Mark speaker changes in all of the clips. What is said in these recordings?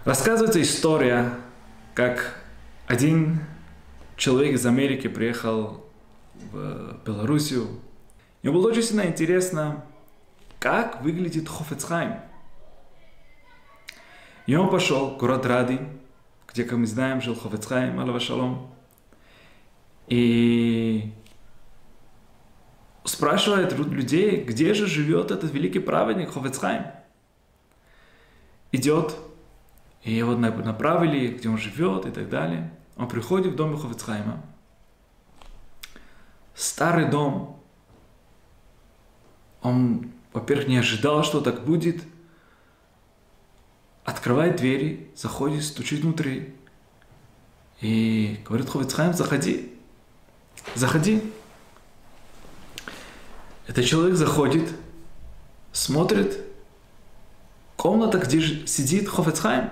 Speaker 1: Рассказывается история, как один человек из Америки приехал в Белоруссию. Ему было очень сильно интересно, как выглядит Хафец Хаим. И он пошел в город Радин, где, как мы знаем, жил Хафец Хаим, алейхи шалом. И спрашивает людей, где же живет этот великий праведник Хафец Хаим. Идет, и его направили, где он живет и так далее. Он приходит в дом Хафец Хаима. Старый дом. Он, во-первых, не ожидал, что так будет. Открывает двери, заходит, стучит внутри. И говорит Хафец Хаим: заходи. Заходи. Этот человек заходит, смотрит. Комната, где сидит Хафец Хаим.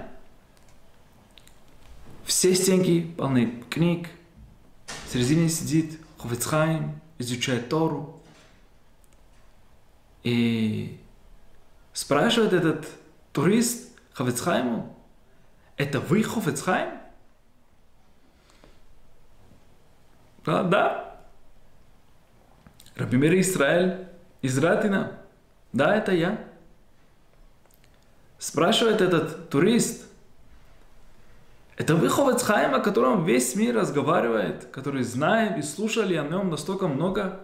Speaker 1: Все стенки полны книг. В середине сидит Хафец Хаим, изучает Тору. И спрашивает этот турист Хафец Хаиму: это вы Хафец Хаим? Да. Раби Меир Исраэль из Ратина. Да, это я. Спрашивает этот турист: это вы Хафец Хаим, о котором весь мир разговаривает, который знает и слушали о нем настолько много?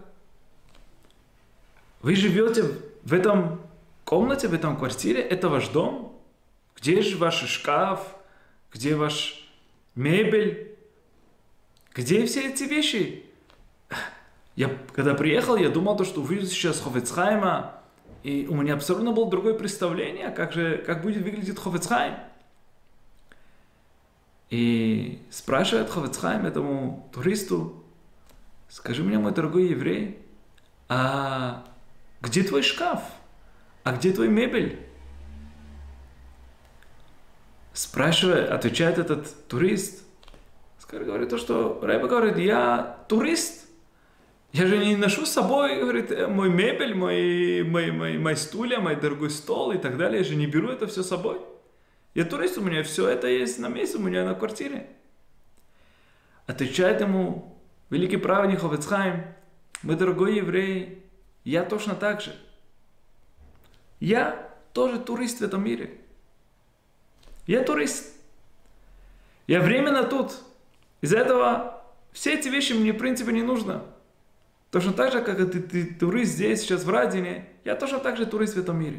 Speaker 1: Вы живете в этом комнате, в этом квартире? Это ваш дом? Где же ваш шкаф? Где ваш мебель? Где все эти вещи? Когда приехал, я думал, что увижу сейчас Хафец Хаима, и у меня абсолютно было другое представление, как будет выглядеть Хафец Хаим. И спрашивает Хафец Хаим этому туристу: скажи мне, мой дорогой еврей, а где твой шкаф? А где твой мебель? Отвечает этот турист. Говорит то, что Ребе говорит: я турист. Я же не ношу с собой, говорит, мой мебель, мои стулья, мой дорогой стол и так далее. Я же не беру это все с собой. Я турист, у меня все это есть на месте, у меня на квартире. Отвечает ему великий праведник Хафец Хаим: мой дорогой еврей, я точно так же. Я тоже турист в этом мире. Я турист. Я временно тут. Из-за этого все эти вещи мне в принципе не нужно. Точно так же, как ты турист здесь, сейчас в Радине, я точно так же турист в этом мире.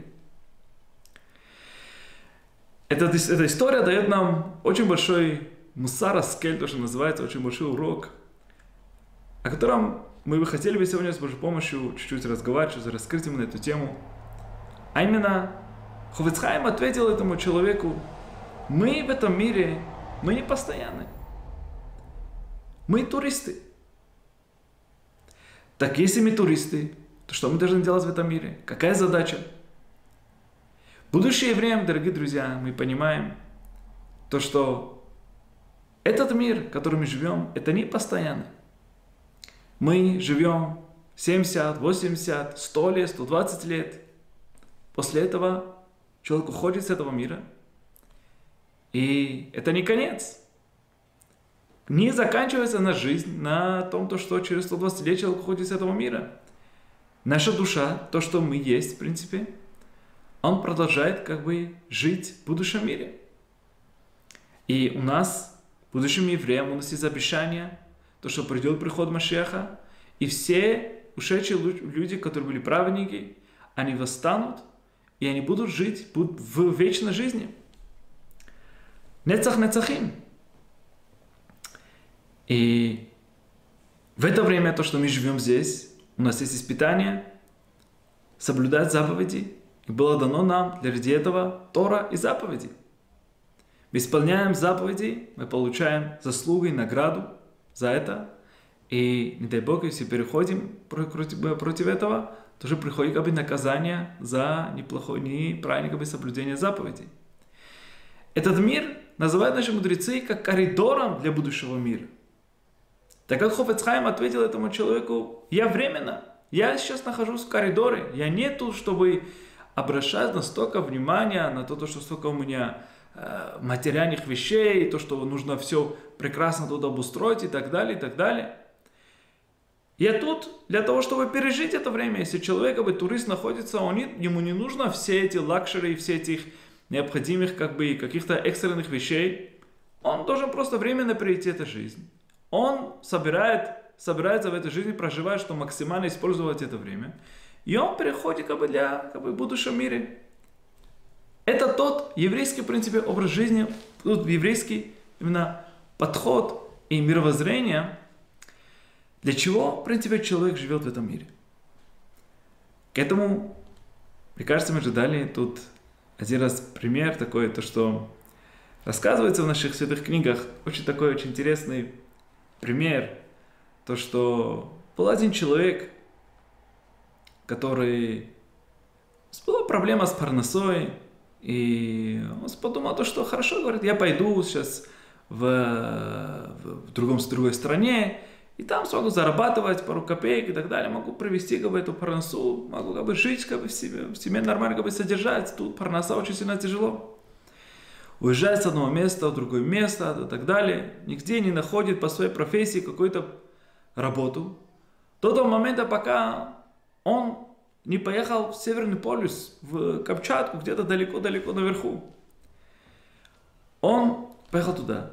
Speaker 1: Эта история дает нам очень большой мусар аскель, то, что называется, очень большой урок, о котором мы бы хотели бы сегодня с Божьей помощью чуть-чуть разговаривать, раскрыть именно эту тему. А именно, Хафец Хаим ответил этому человеку: мы в этом мире, мы не постоянны. Мы туристы. Так если мы туристы, то что мы должны делать в этом мире? Какая задача? Будучи евреем, дорогие друзья, мы понимаем то, что этот мир, в котором мы живем, это не постоянно. Мы живем 70, 80, 100 лет, 120 лет. После этого человек уходит с этого мира. И это не конец. Не заканчивается наша жизнь на том, что через 120 лет человек уходит с этого мира. Наша душа, то, что мы есть, в принципе, он продолжает жить в будущем мире. И у нас, будущим евреям, у нас есть обещание, то, что придет приход Машиаха, и все ушедшие люди, которые были праведники, они восстанут, и они будут жить в вечной жизни. Нецах нецахим. И в это время, то, что мы живем здесь, у нас есть испытание соблюдать заповеди. И было дано нам ради этого Тора и заповеди. Мы исполняем заповеди, мы получаем заслуги, награду за это. И, не дай Бог, если переходим против этого, тоже приходит наказание за неправильное соблюдение заповедей. Этот мир называют наши мудрецы как коридором для будущего мира. Так как Хафец Хаим ответил этому человеку: я временно, я сейчас нахожусь в коридоре, я не тут, чтобы обращать настолько внимания на то, что столько у меня материальных вещей, то, что нужно все прекрасно тут обустроить и так далее, и так далее. Я тут для того, чтобы пережить это время. Если человек, турист находится, ему не нужно все эти лакшери, все этих необходимых каких-то экстренных вещей. Он должен просто временно перейти эту жизнь. Он собирается в этой жизни, проживает, чтобы максимально использовать это время. И он переходит в будущем мире. Это тот еврейский, в принципе, образ жизни, тот еврейский именно подход и мировоззрение, для чего, в принципе, человек живет в этом мире. К этому, мне кажется, мы же дали тут один раз пример такой, то, что рассказывается в наших святых книгах, очень интересный пример, то, что был один человек, который... Была проблема с парносой, и он подумал, то, что хорошо, говорит, я пойду сейчас в другой стране, и там смогу зарабатывать пару копеек и так далее, могу провести эту парносу, могу жить в семье нормально содержать. Тут парноса очень сильно тяжело. Уезжает с одного места в другое место и так далее, нигде не находит по своей профессии какую-то работу. До того момента, пока он не поехал в Северный полюс, в Камчатку, где-то далеко-далеко наверху. Он поехал туда.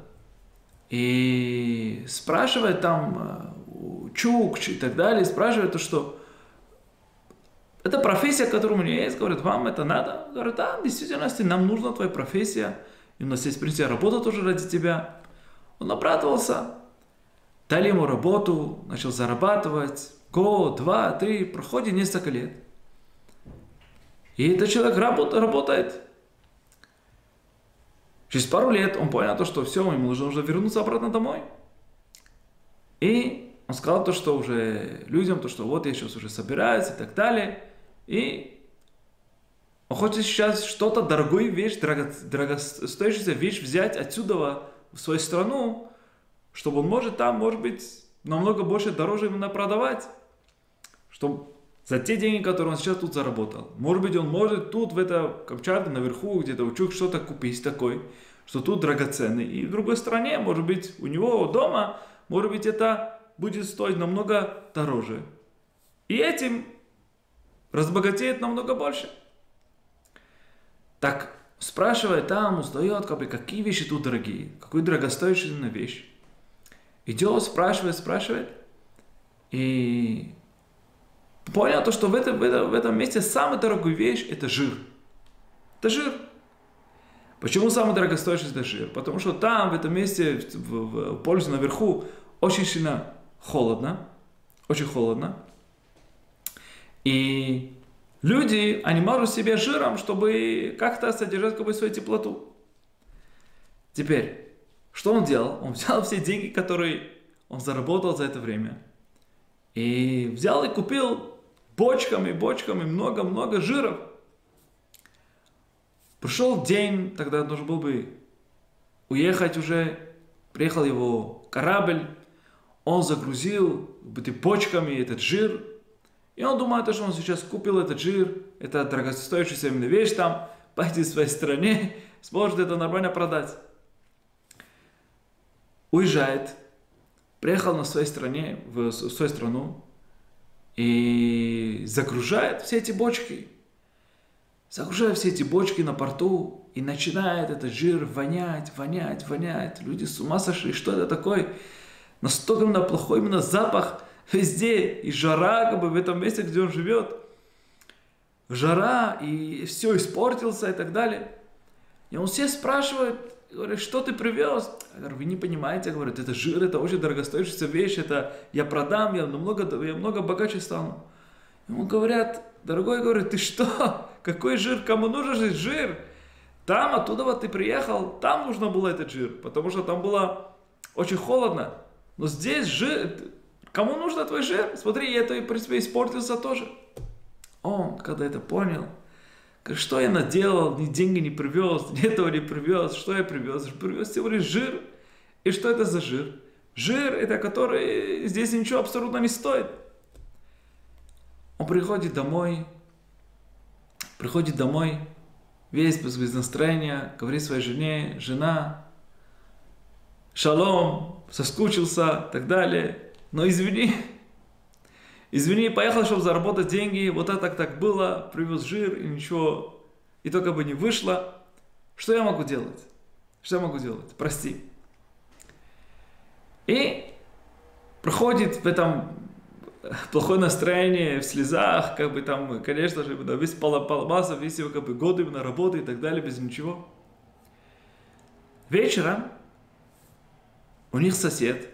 Speaker 1: И спрашивает там у Чукчи и так далее, спрашивает то, что это профессия, которая у меня есть, говорит, вам это надо? Говорит, да, в действительности нам нужна твоя профессия, и у нас есть, в принципе, работа тоже ради тебя. Он обрадовался, дали ему работу, начал зарабатывать, год, 2, 3, проходит несколько лет. И этот человек работает. Через пару лет он понял, что все, ему нужно уже вернуться обратно домой. И он сказал то, что уже людям, то, что вот я сейчас уже собираюсь и так далее. И он хочет сейчас что-то, дорогую вещь, дорогостоящую вещь взять отсюда в свою страну, чтобы он может там, может быть, намного больше, дороже именно продавать. Чтобы за те деньги, которые он сейчас тут заработал. Может быть, он может тут, в Камчатке, наверху, где-то у Чук что-то купить такой, что тут драгоценный. И в другой стране, может быть, у него дома, может быть, это будет стоить намного дороже. И этим разбогатеет намного больше. Так, спрашивает там, узнает, какие вещи тут дорогие, какой дорогостоящая вещь. Идет, спрашивает. И понял то, что в этом месте самая дорогая вещь – это жир. Это жир. Почему самый дорогостоящий это жир? Потому что там, в этом месте, в полюсе наверху, очень сильно холодно. Очень холодно. И люди, они мажут себе жиром, чтобы как-то содержать свою теплоту. Теперь, что он делал? Он взял все деньги, которые он заработал за это время, и взял и купил бочками, много-много жиров. Пришел день, тогда должен был бы уехать уже, приехал его корабль, он загрузил бочками этот жир, и он думает, что он сейчас купил этот жир, это дорогостоящая именно вещь там, пойдет в своей стране, сможет это нормально продать. Уезжает, приехал на своей стране, в свою страну, и загружает все эти бочки. Загружает все эти бочки на порту, и начинает этот жир вонять. Люди с ума сошли, что это такое? Настолько именно плохой именно запах везде, и жара в этом месте, где он живет. Жара, и все испортился и так далее. И он все спрашивает, говорит, что ты привез? Я говорю, вы не понимаете, говорит, это жир, это очень дорогостоящая вещь, это я продам, я много богаче стану. Ему говорят, дорогой, говорит, ты что? Какой жир? Кому нужен жир? Там, оттуда ты приехал, там нужно было этот жир, потому что там было очень холодно. Но здесь жир, кому нужен твой жир? Смотри, это, в принципе, испортился тоже. Он, когда это понял, говорит, что я наделал, ни деньги не привез, ни этого не привез, что я привез? Привез всего лишь жир. И что это за жир? Жир, это который здесь ничего абсолютно не стоит. Он приходит домой, весь без настроения, говорит своей жене: жена, шалом, соскучился, и так далее. Но извини, поехал, чтобы заработать деньги, вот это так было, привез жир и ничего, и только бы не вышло. Что я могу делать? Что я могу делать? Прости. И проходит в этом плохое настроение, в слезах, как бы там, конечно же, весь поломался, весь его как бы годы на работу и так далее, без ничего. Вечером у них сосед,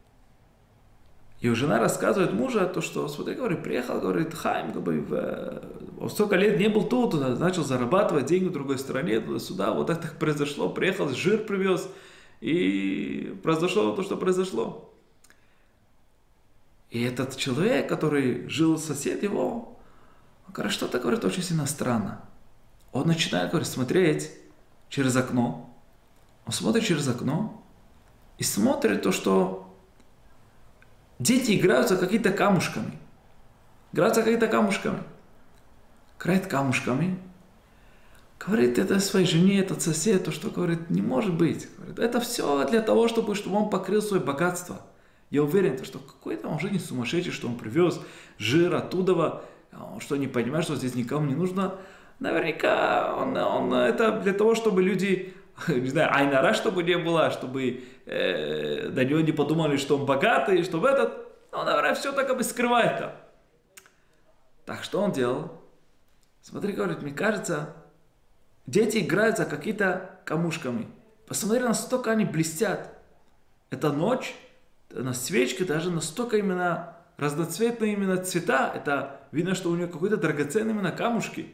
Speaker 1: и жена рассказывает мужу то, что, смотри, говорит, приехал, говорит, Хаим, как бы, столько лет не был тут, начал зарабатывать деньги в другой стране, туда-сюда, вот это так произошло, приехал, жир привез, и произошло то, что произошло. И этот человек, который жил, сосед его, он говорит, что-то, говорит, очень сильно странно. Он начинает, говорит, смотреть через окно. Он смотрит через окно и смотрит то, что дети играются какими-то камушками. Играют камушками. Говорит это своей жене, этот сосед, то, что, говорит, не может быть. Говорит, это все для того, чтобы он покрыл свое богатство. Я уверен, что какой-то он же не сумасшедший, что он привез жир оттуда, он что, не понимает, что здесь никому не нужно. Наверняка он это для того, чтобы люди, не знаю, айнара, чтобы не было, чтобы до него не подумали, что он богатый, чтобы он, наверное, все так как бы скрывает там. Так что он делал? Смотри, говорит, мне кажется, дети играют за какие-то камушками. Посмотри, настолько они блестят. Это ночь, на свечке даже настолько именно разноцветные именно цвета. Это видно, что у него какой-то драгоценный именно камушки.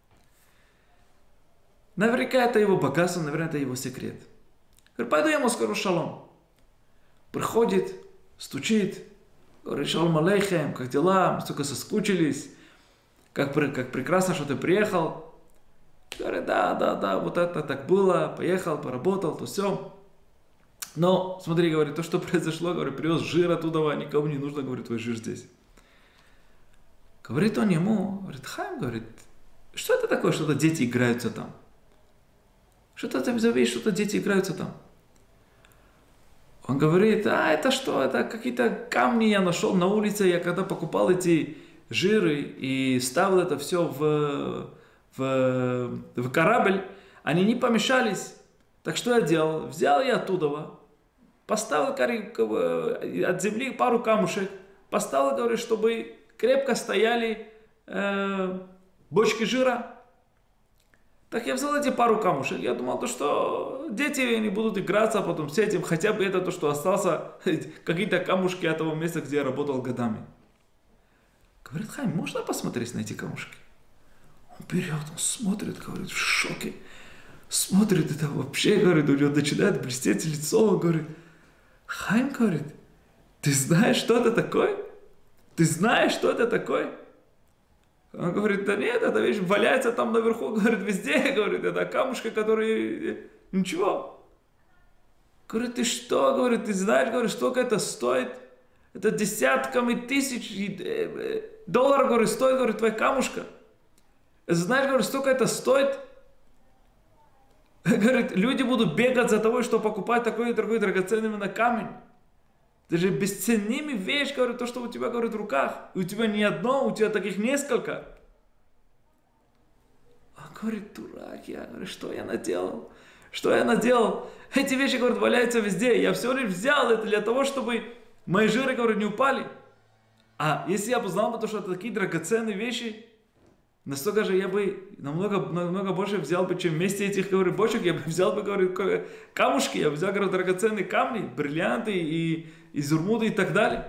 Speaker 1: Наверняка это его богатство, наверное, это его секрет. Говорит, пойду я ему скажу шалом. Приходит, стучит, говорит, шалом алейхем, как дела, мы столько соскучились, как прекрасно, что ты приехал. Говорит, да, вот это так было, поехал, поработал, то все. Но, смотри, говорит, то, что произошло, говорит, привез жир оттуда, никому не нужно, говорит, твой жир здесь. Говорит он ему, говорит, Хаим, говорит, что это такое, что-то дети играются там? Что это за вещь, что-то дети играются там? Он говорит, это что, это какие-то камни я нашел на улице, я когда покупал эти жиры и ставил это все в корабль, они не помешались. Так что я делал? Взял я оттуда, поставил от земли пару камушек, поставил, говорит, чтобы крепко стояли бочки жира. Так я взял эти пару камушек, я думал, что дети не будут играться потом с этим, хотя бы это то, что остался, какие-то камушки от того места, где я работал годами. Говорит, Хайм, можно посмотреть на эти камушки? Он берет, он смотрит, говорит, в шоке. Смотрит, это вообще, говорит, у него начинает блестеть лицо, он говорит, Хайм, говорит, ты знаешь, что это такое? Ты знаешь, что это такое? Он говорит, да нет, эта вещь валяется там наверху, говорит, везде, говорит, это камушки, которые, ничего. Говорит, ты что, говорит, ты знаешь, говорит, сколько это стоит? Это десятками тысяч долларов, говорит, стоит, говорит, твоя камушка. Знаешь, говорит, сколько это стоит? Говорит, люди будут бегать за тобой, чтобы покупать такой и другой драгоценный именно камень. Это же бесценнимая вещь, говорит, то, что у тебя, говорит, в руках. И у тебя не одно, у тебя таких несколько. Он говорит, дурак я, говорит, что я наделал? Что я наделал? Эти вещи, говорит, валяются везде. Я все лишь взял это для того, чтобы мои жиры, говорит, не упали. А если я бы знал, что это такие драгоценные вещи, настолько же я бы намного больше взял бы, чем вместе этих, говорю, бочек, я бы взял бы, говорю, камушки, я бы взял, говорю, драгоценные камни, бриллианты и изумруды и так далее.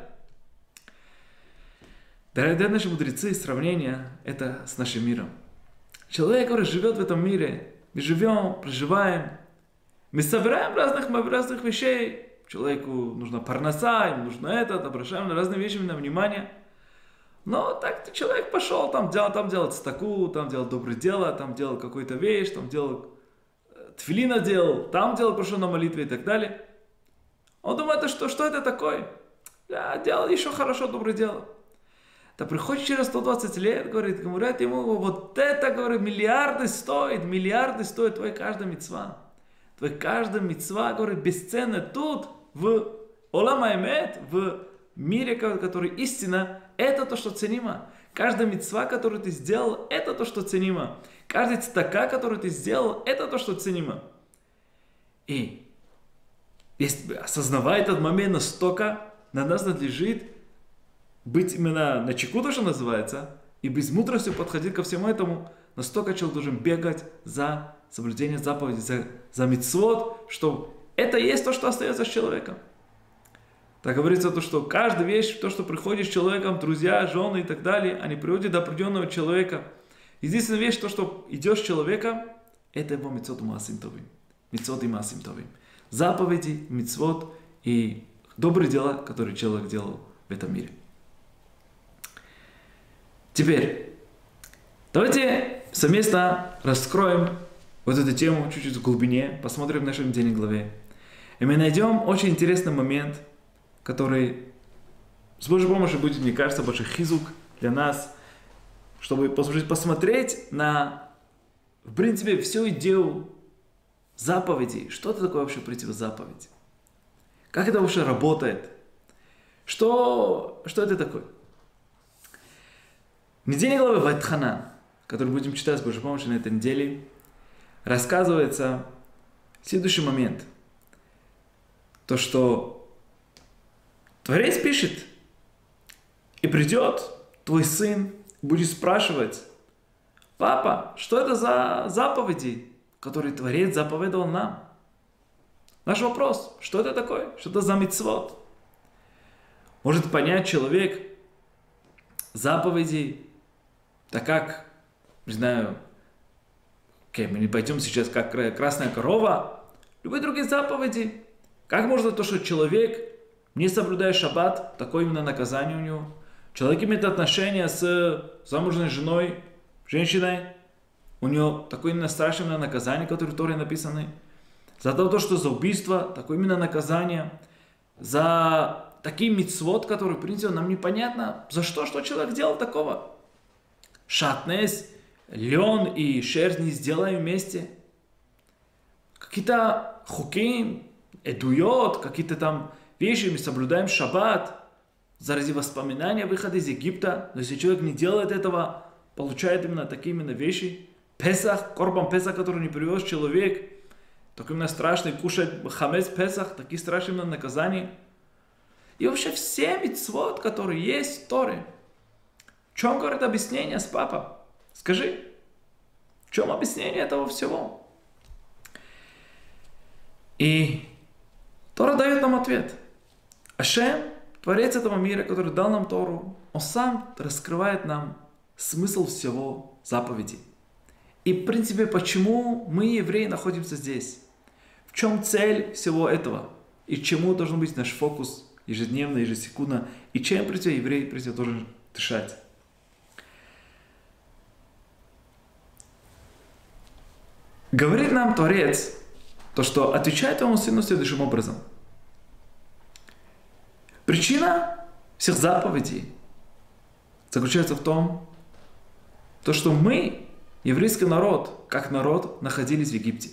Speaker 1: Дорогие наши мудрецы, сравнение это с нашим миром. Человек, который живет в этом мире, мы живем, проживаем, мы собираем разных вещей. Человеку нужна парноса, ему нужно это, обращаем на разные вещи на внимание. Но так человек пошел, там делал цтаку, там делал доброе дело, там делал какую-то вещь, там делал тфилина делал, там делал, пошел на молитве и так далее. Он думает, что это такое? Я делал еще хорошо доброе дело. Да приходит через 120 лет, говорят ему, вот это, говорит, миллиарды стоит твоя каждая мицва. Твоя каждая мицва, говорит, бесценна тут, в Олам Аэмет, в мире, который истина, это то, что ценимо. Каждая мицва, которую ты сделал, это то, что ценимо. Каждый цтака, который ты сделал, это то, что ценимо. И если осознавая этот момент настолько, на нас надлежит быть именно на чеку, то, что называется, и без мудрости подходить ко всему этому, настолько человек должен бегать за соблюдение заповедей, за мицвот, что это и есть то, что остается с человеком. Так говорится, то, что каждая вещь, то, что приходит с человеком, друзья, жены и так далее, они приводят до определенного человека. Единственная вещь, то, что идет с человеком, это его мицвот маасим товим. Мицвот и маасим товим. Заповеди, мицвот и добрые дела, которые человек делал в этом мире. Теперь, давайте совместно раскроем вот эту тему чуть-чуть в глубине, посмотрим в нашей недельной главе. И мы найдем очень интересный момент, который с Божьей помощью будет, мне кажется, большой хизук для нас, чтобы посмотреть на, в принципе, всю идею заповедей. Что это такое вообще противозаповедь? Как это вообще работает? Что это такое? В недельной главе Ваэтханан, которую будем читать с Божьей помощью на этой неделе, рассказывается следующий момент. То, что Творец пишет, и придет твой сын, будет спрашивать: папа, что это за заповеди, которые Творец заповедовал нам? Наш вопрос, что это такое? Что это за мицвот? Может понять человек заповеди, так как, не знаю, мы не пойдем сейчас как красная корова, любые другие заповеди. Как можно то, что человек не соблюдая шаббат, такое именно наказание у него. Человек имеет отношение с замужней женой, женщиной, у него такое именно страшное наказание, которое в Торе написано. За то, что за убийство, такое именно наказание. За такие мицвот, которые, в принципе, нам непонятно, за что человек делал такого. Шатнес, лен и шерсть не сделаем вместе. Какие-то хуким, эдуйот, какие-то там вещи, мы соблюдаем шаббат заради воспоминания выхода из Египта. Но если человек не делает этого, получает именно такие именно вещи. Песах, корбан Песах, который не привез человек, такой именно страшный, кушать хамец Песах, такие страшные именно наказания. И вообще все мицвот, которые есть в Торе. В чем, говорит, объяснение с папа? Скажи, в чем объяснение этого всего? И Тора дает нам ответ. Ашем, Творец этого мира, который дал нам Тору, Он сам раскрывает нам смысл всего заповеди. И, в принципе, почему мы, евреи, находимся здесь? В чем цель всего этого? И чему должен быть наш фокус ежедневно, ежесекундно? И чем, в принципе, еврей, в принципе, должен дышать? Говорит нам Творец, то, что отвечает Твоему Сыну следующим образом. Причина всех заповедей заключается в том, то, что мы, еврейский народ, как народ, находились в Египте.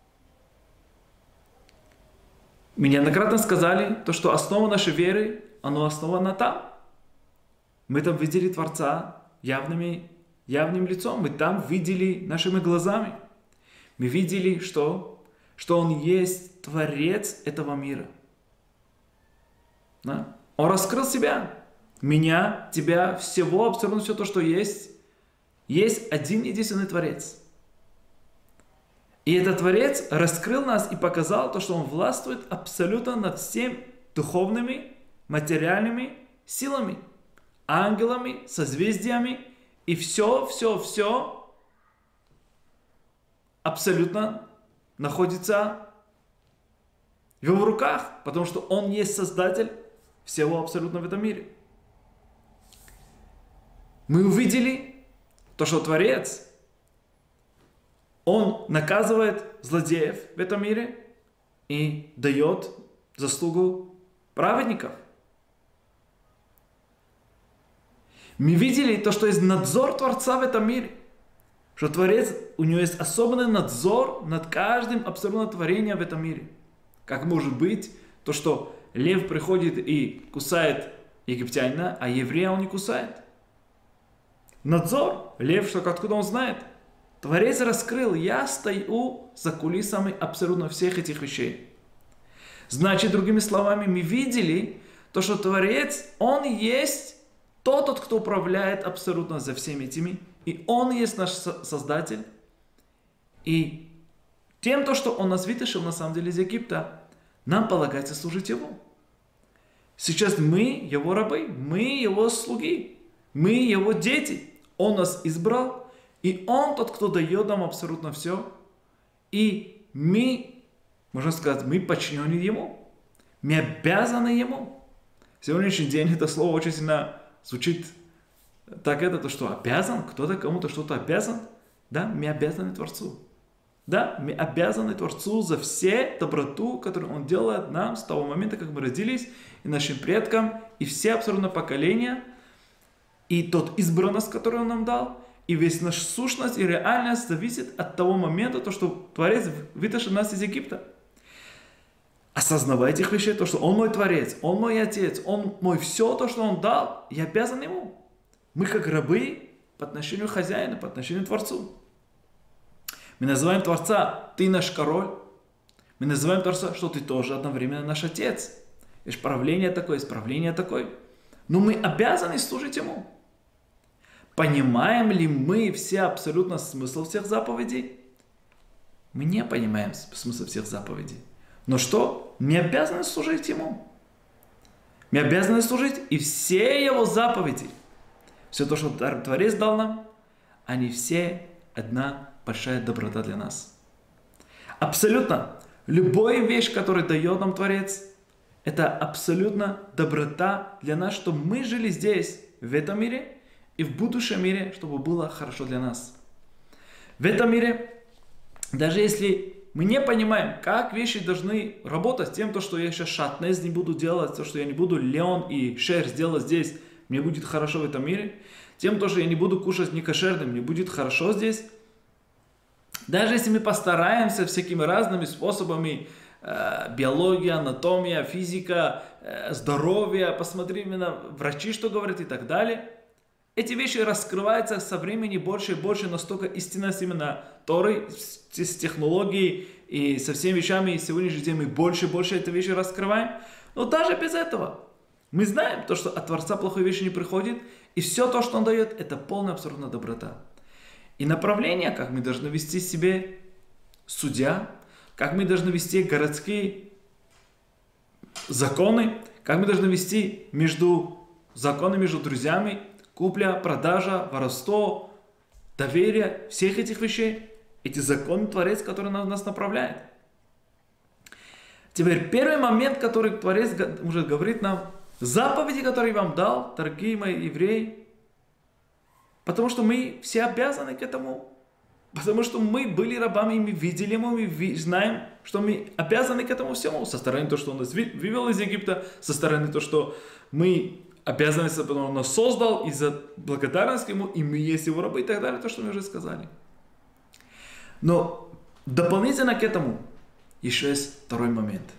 Speaker 1: Мы неоднократно сказали, то, что основа нашей веры, оно основано там. Мы там видели Творца явным лицом, мы там видели нашими глазами. Мы видели, что Он есть Творец этого мира. Да? Он раскрыл себя. Меня, тебя, всего, абсолютно все то, что есть. Есть один единственный Творец. И этот Творец раскрыл нас и показал то, что Он властвует абсолютно над всеми духовными, материальными силами, ангелами, созвездиями. И все абсолютно находится в Его руках, потому что Он есть Создатель всего абсолютно в этом мире. Мы увидели то, что Творец, Он наказывает злодеев в этом мире и дает заслугу праведников. Мы видели то, что есть надзор Творца в этом мире. Что Творец, у него есть особенный надзор над каждым абсолютно творением в этом мире. Как может быть то, что лев приходит и кусает египтянина, а еврея он не кусает? Надзор. Лев, что откуда он знает? Творец раскрыл, я стою за кулисами абсолютно всех этих вещей. Значит, другими словами, мы видели то, что Творец, он есть тот, кто управляет абсолютно за всеми этими, и он есть наш Создатель. И тем, то, что он нас вытащил на самом деле из Египта, нам полагается служить Ему. Сейчас мы Его рабы, мы Его слуги, мы Его дети. Он нас избрал, и Он тот, кто дает нам абсолютно все. И мы, можно сказать, мы подчинены Ему. Мы обязаны Ему. В сегодняшний день это слово очень сильно звучит так, то что обязан, кто-то кому-то что-то обязан. Да, мы обязаны Творцу. Да, мы обязаны Творцу за все доброту, которую Он делает нам с того момента, как мы родились, и нашим предкам, и все абсолютно поколения, и тот избранность, которую Он нам дал, и весь наша сущность и реальность зависит от того момента, то, что Творец вытащил нас из Египта. Осознавая этих вещей, то, что Он мой Творец, Он мой Отец, Он мой все, то, что Он дал, я обязан Ему. Мы как рабы по отношению к хозяину, по отношению к Творцу. Мы называем Творца, ты наш король. Мы называем Творца, что ты тоже одновременно наш Отец. Есть правление такое, есть правление такое. Но мы обязаны служить Ему. Понимаем ли мы все абсолютно смысл всех заповедей? Мы не понимаем смысл всех заповедей. Но что? Мы обязаны служить Ему. Мы обязаны служить, и все Его заповеди, все то, что Творец дал нам, они все одна большая доброта для нас. Абсолютно. Любая вещь, которую дает нам Творец, это абсолютно доброта для нас, чтобы мы жили здесь, в этом мире, и в будущем мире, чтобы было хорошо для нас. В этом мире, даже если мы не понимаем, как вещи должны работать, тем, то, что я сейчас шатнез не буду делать, то, что я не буду лен и шерсть делать здесь, мне будет хорошо в этом мире, тем, то, что я не буду кушать некошерным, мне будет хорошо здесь. Даже если мы постараемся всякими разными способами, биология, анатомия, физика, здоровье, посмотрим на врачи, что говорят и так далее, эти вещи раскрываются со временем больше и больше, настолько истинность именно Торы, с технологией и со всеми вещами, и сегодняшний день мы больше и больше эти вещи раскрываем. Но даже без этого мы знаем, то, что от Творца плохой вещи не приходит, и все то, что Он дает, это полная абсолютная доброта. И направление, как мы должны вести себе судья, как мы должны вести городские законы, как мы должны вести законы между друзьями, купля, продажа, воровство, доверие, всех этих вещей. Эти законы Творец, который нас направляет. Теперь первый момент, который Творец уже говорит нам, заповеди, которые я вам дал, дорогие мои евреи, потому что мы все обязаны к этому. Потому что мы были рабами, и мы видели ему, мы знаем, что мы обязаны к этому всему. Со стороны то, что Он нас вывел из Египта, со стороны то, что мы обязаны, потому что Он нас создал, и за благодарность Ему, и мы есть Его рабы, и так далее, то, что мы уже сказали. Но дополнительно к этому еще есть второй момент.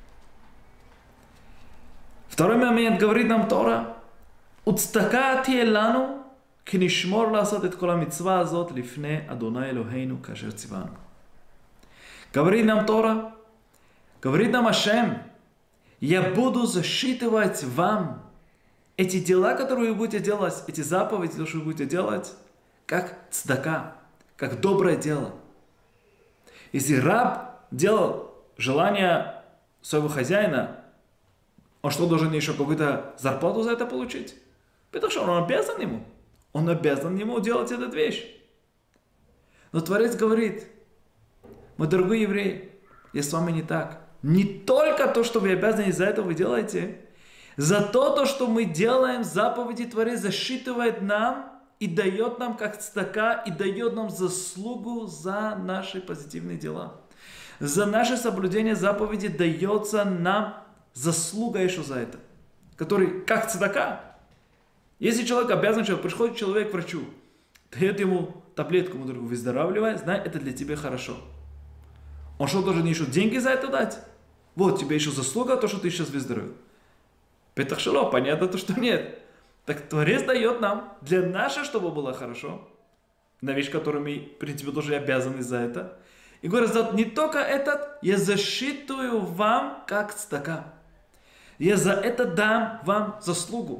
Speaker 1: Второй момент говорит нам Тора, «Уцтака тие лану, כנשמור לעשות את כל המצווה הזאת לפני אדוני אלוהינו כאשר ציוונו». Говорит нам Тора, говорит нам Ашем, я буду засчитывать вам эти дела, которые вы будете делать, эти заповеди, что вы будете делать, как цдака, как доброе дело. Если раб делал желание своего хозяина, он что, должен еще какую-то зарплату за это получить? Потому что он обязан ему. Он обязан ему делать эту вещь. Но Творец говорит, мой дорогой еврей, я с вами не так. Не только то, что вы обязаны, из-за этого вы делаете, за то, что мы делаем заповеди, Творец засчитывает нам и дает нам как цдака, и дает нам заслугу за наши позитивные дела. За наше соблюдение заповеди дается нам заслуга еще за это, который как цдака. Если человек обязан, приходит человек к врачу, дает ему таблетку, ему говорит, выздоравливай, знай, это для тебя хорошо. Он что, должен еще деньги за это дать? Вот, тебе еще заслуга, то, что ты сейчас выздоровел. Петах шело, понятно то, что нет. Так Творец дает нам, для нашего, чтобы было хорошо, на вещь, которую мы, в принципе, тоже обязаны за это. И говорят, не только этот, я засчитываю вам как цдака. Я за это дам вам заслугу.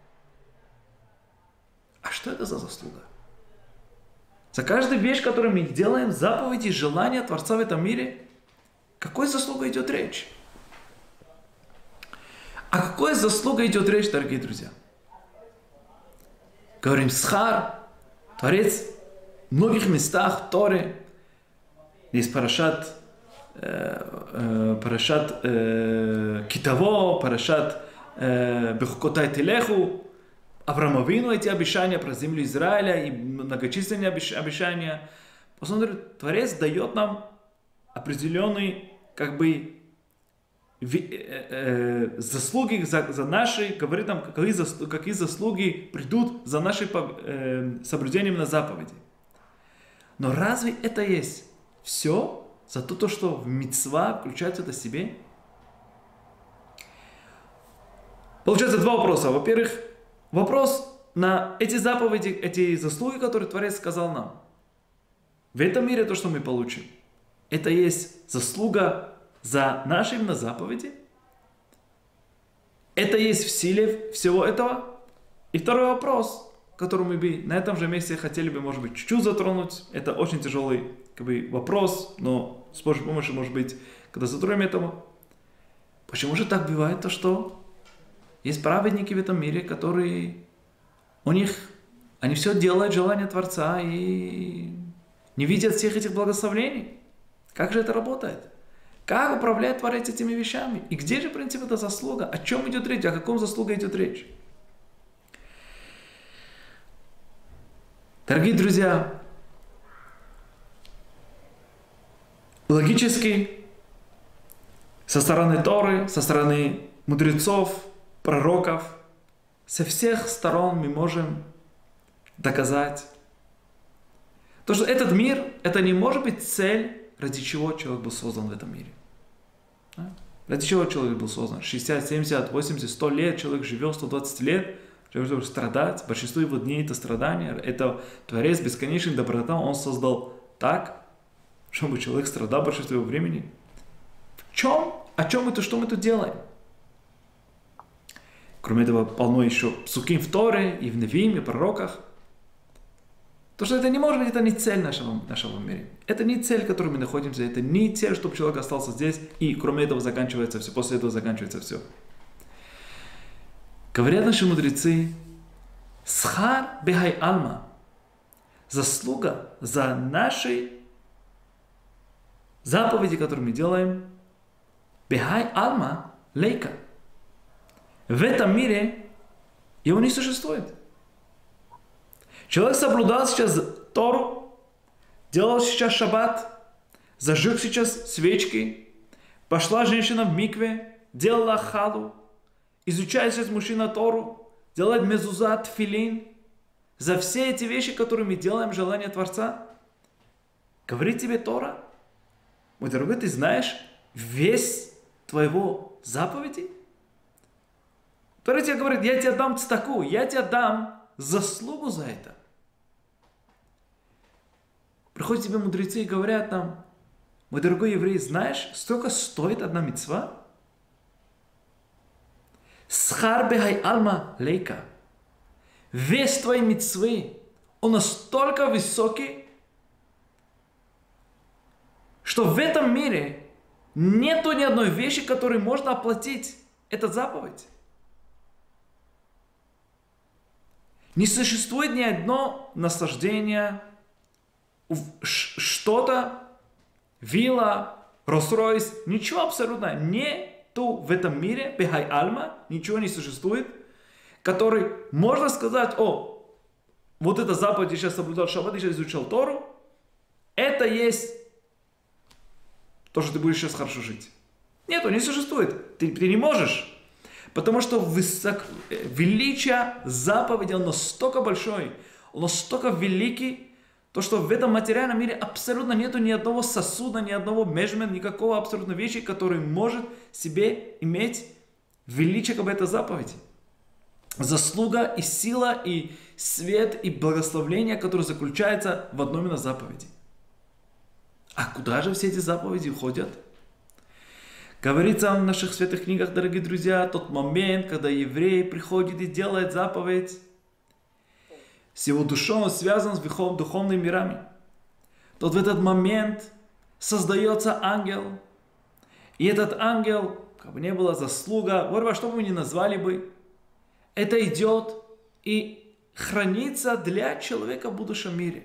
Speaker 1: А что это за заслуга? За каждую вещь, которую мы делаем, заповеди, желания Творца в этом мире, какой заслугой идет речь? О какой заслуге идет речь, дорогие друзья? Говорим, схар, Творец, в многих местах в Торе, есть парашат Китаво, парашат Бехукотай Телеху, Аврааму Авину эти обещания про землю Израиля и многочисленные обещания. Посмотрите, Творец дает нам определенные, заслуги за наши, говорит нам, какие заслуги придут за наши соблюдением на заповеди. Но разве это есть все за то, что в мицва включается это себе? Получается два вопроса. Во-первых, вопрос на эти заповеди, эти заслуги, которые Творец сказал нам. В этом мире то, что мы получим, это есть заслуга за наши именно заповеди. Это есть в силе всего этого. И второй вопрос, который мы бы на этом же месте хотели бы, может быть, чуть-чуть затронуть. Это очень тяжелый вопрос, но с Божьей помощью, может быть, когда затронем этому. Почему же так бывает, то что есть праведники в этом мире, которые они все делают желание Творца и не видят всех этих благословений? Как же это работает? Как управляет Творец этими вещами? И где же, в принципе, эта заслуга? О чем идет речь? О каком заслуге идет речь? Дорогие друзья, логически, со стороны Торы, со стороны мудрецов, пророков, со всех сторон мы можем доказать, то, что этот мир, это не может быть цель, ради чего человек был создан в этом мире. Ради чего человек был создан? 60, 70, 80, 100 лет человек живет, 120 лет, человек должен страдать. Большинство его дней это страдания. Это Творец бесконечной доброта, он создал так, чтобы человек страдал большинство его времени. О чем это, что мы тут делаем? Кроме этого, полно еще псуким в Торе, и в Невиим, и в пророках. То, что это не может быть, это не цель нашего мира. Это не цель, в которой мы находимся, это не цель, чтобы человек остался здесь, и кроме этого заканчивается все, после этого заканчивается все. Говорят наши мудрецы, схар бехай алма, заслуга за наши заповеди, которые мы делаем, бехай алма лейка. В этом мире его не существует. Человек соблюдал сейчас Тору, делал сейчас шаббат, зажег сейчас свечки, пошла женщина в микве, делала халу, изучает сейчас мужчина Тору, делает мезуза, тфилин. За все эти вещи, которые мы делаем, желание Творца, говорит тебе Тора, мой дорогой, ты знаешь весь твоего заповеди? Тора тебе говорит, я тебе дам цдаку, я тебе дам заслугу за это. Приходят тебе мудрецы и говорят нам, мой дорогой еврей, знаешь, сколько стоит одна мицва? Схар бехай алма лейка. Вес твоей мицвы, он настолько высокий, что в этом мире нету ни одной вещи, которой можно оплатить эту заповедь. Не существует ни одно наслаждение, что-то, вилла, Rolls-Royce, ничего абсолютно нету в этом мире, бехай альма, ничего не существует, который можно сказать, вот эта заповедь, я сейчас соблюдал шаббат, я сейчас изучал Тору, это есть то, что ты будешь сейчас хорошо жить. Нету, не существует. Ты не можешь. Потому что величие заповеди, оно настолько большое, оно настолько великий, то, что в этом материальном мире абсолютно нету ни одного сосуда, ни одного measurement, никакого абсолютно вещи, который может себе иметь величие, как бы это заповеди. Заслуга и сила, и свет, и благословение, которое заключается в одной именно заповеди. А куда же все эти заповеди уходят? Говорится в наших святых книгах, дорогие друзья, тот момент, когда еврей приходит и делает заповедь, с его душой он связан с духовными мирами. Тот в этот момент создается ангел. И этот ангел, как бы не было заслуга, что бы мы ни назвали бы, это идет и хранится для человека в будущем мире.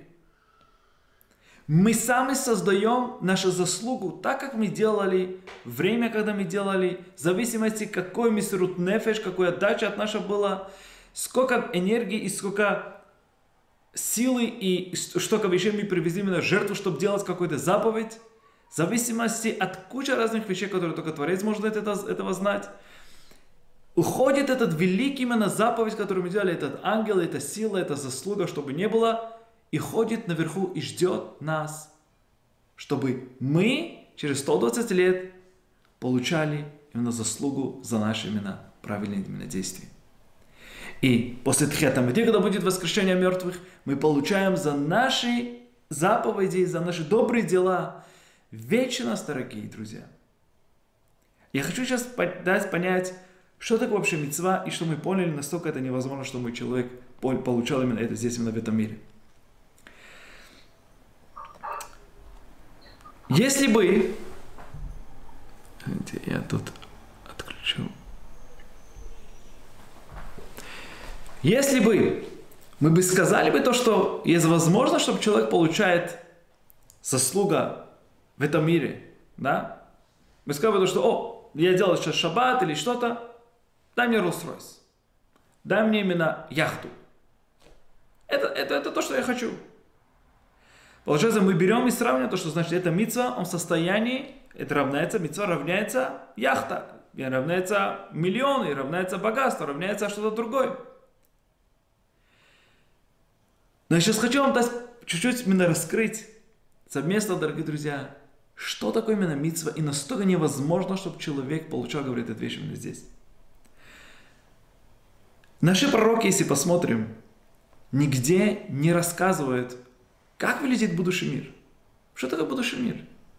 Speaker 1: Мы сами создаем нашу заслугу, так как мы делали, время, когда мы делали, в зависимости, какой мисрут нефеш, какая отдача от наша была, сколько энергии и сколько силы и столько вещей мы привезли на жертву, чтобы делать какую-то заповедь, в зависимости от кучи разных вещей, которые только Творец может этого знать. Уходит этот великий именно заповедь, которую мы делали, этот ангел, эта сила, эта заслуга, чтобы не было, и ходит наверху и ждет нас, чтобы мы через 120 лет получали именно заслугу за наши именно правильные именно действия. И после Тхията Мати, когда будет воскрешение мертвых, мы получаем за наши заповеди, за наши добрые дела вечность, дорогие друзья. Я хочу сейчас дать понять, что такое вообще мицва, и что мы поняли, настолько это невозможно, что мой человек получал именно это здесь, именно в этом мире. Если бы... Я тут отключил. Если бы мы бы сказали бы то, что есть возможность, чтобы человек получает заслуга в этом мире, да? Мы сказали бы то, что, я делал сейчас шаббат или что-то, дай мне Rolls-Royce, дай мне именно яхту. Это то, что я хочу. Получается, мы берем и сравниваем то, что значит это мицва, он в состоянии, это равняется, мицва равняется яхта, и равняется миллионы, и равняется богатство, равняется что-то другое. Но я сейчас хочу вам дать чуть-чуть именно раскрыть совместно, дорогие друзья, что такое именно мицва, и настолько невозможно, чтобы человек получал, говорит, эту вещь именно здесь. Наши пророки, если посмотрим, нигде не рассказывают, как выглядит будущий мир. Что такое будущий мир?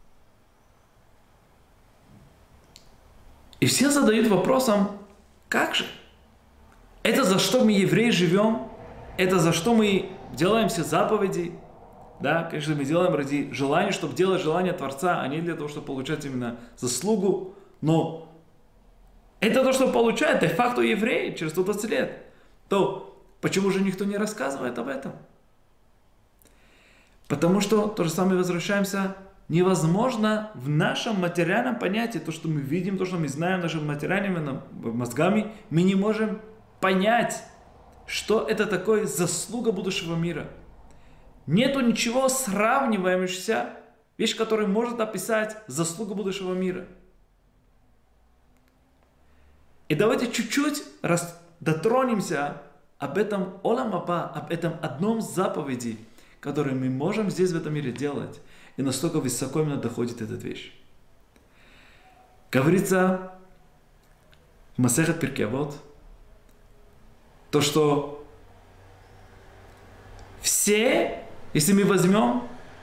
Speaker 1: И все задают вопросом, как же? Это за что мы, евреи, живем? Это за что мы делаем все заповеди? Да, конечно, мы делаем ради желания, чтобы делать желание Творца, а не для того, чтобы получать именно заслугу. Но это то, что получает де-факто евреи через 120 лет. То почему же никто не рассказывает об этом? Потому что, то же самое возвращаемся, невозможно в нашем материальном понятии, то, что мы видим, то, что мы знаем нашими материальными мозгами, мы не можем понять, что это такое заслуга будущего мира. Нету ничего сравнивающегося, вещь, которая может описать заслугу будущего мира. И давайте чуть-чуть дотронемся об этом Олам Аба, об этом одном заповеди, который мы можем здесь в этом мире делать, и настолько высоко именно доходит эта вещь. Говорится в Масехет Пиркей Авот, то, что все, если мы возьмем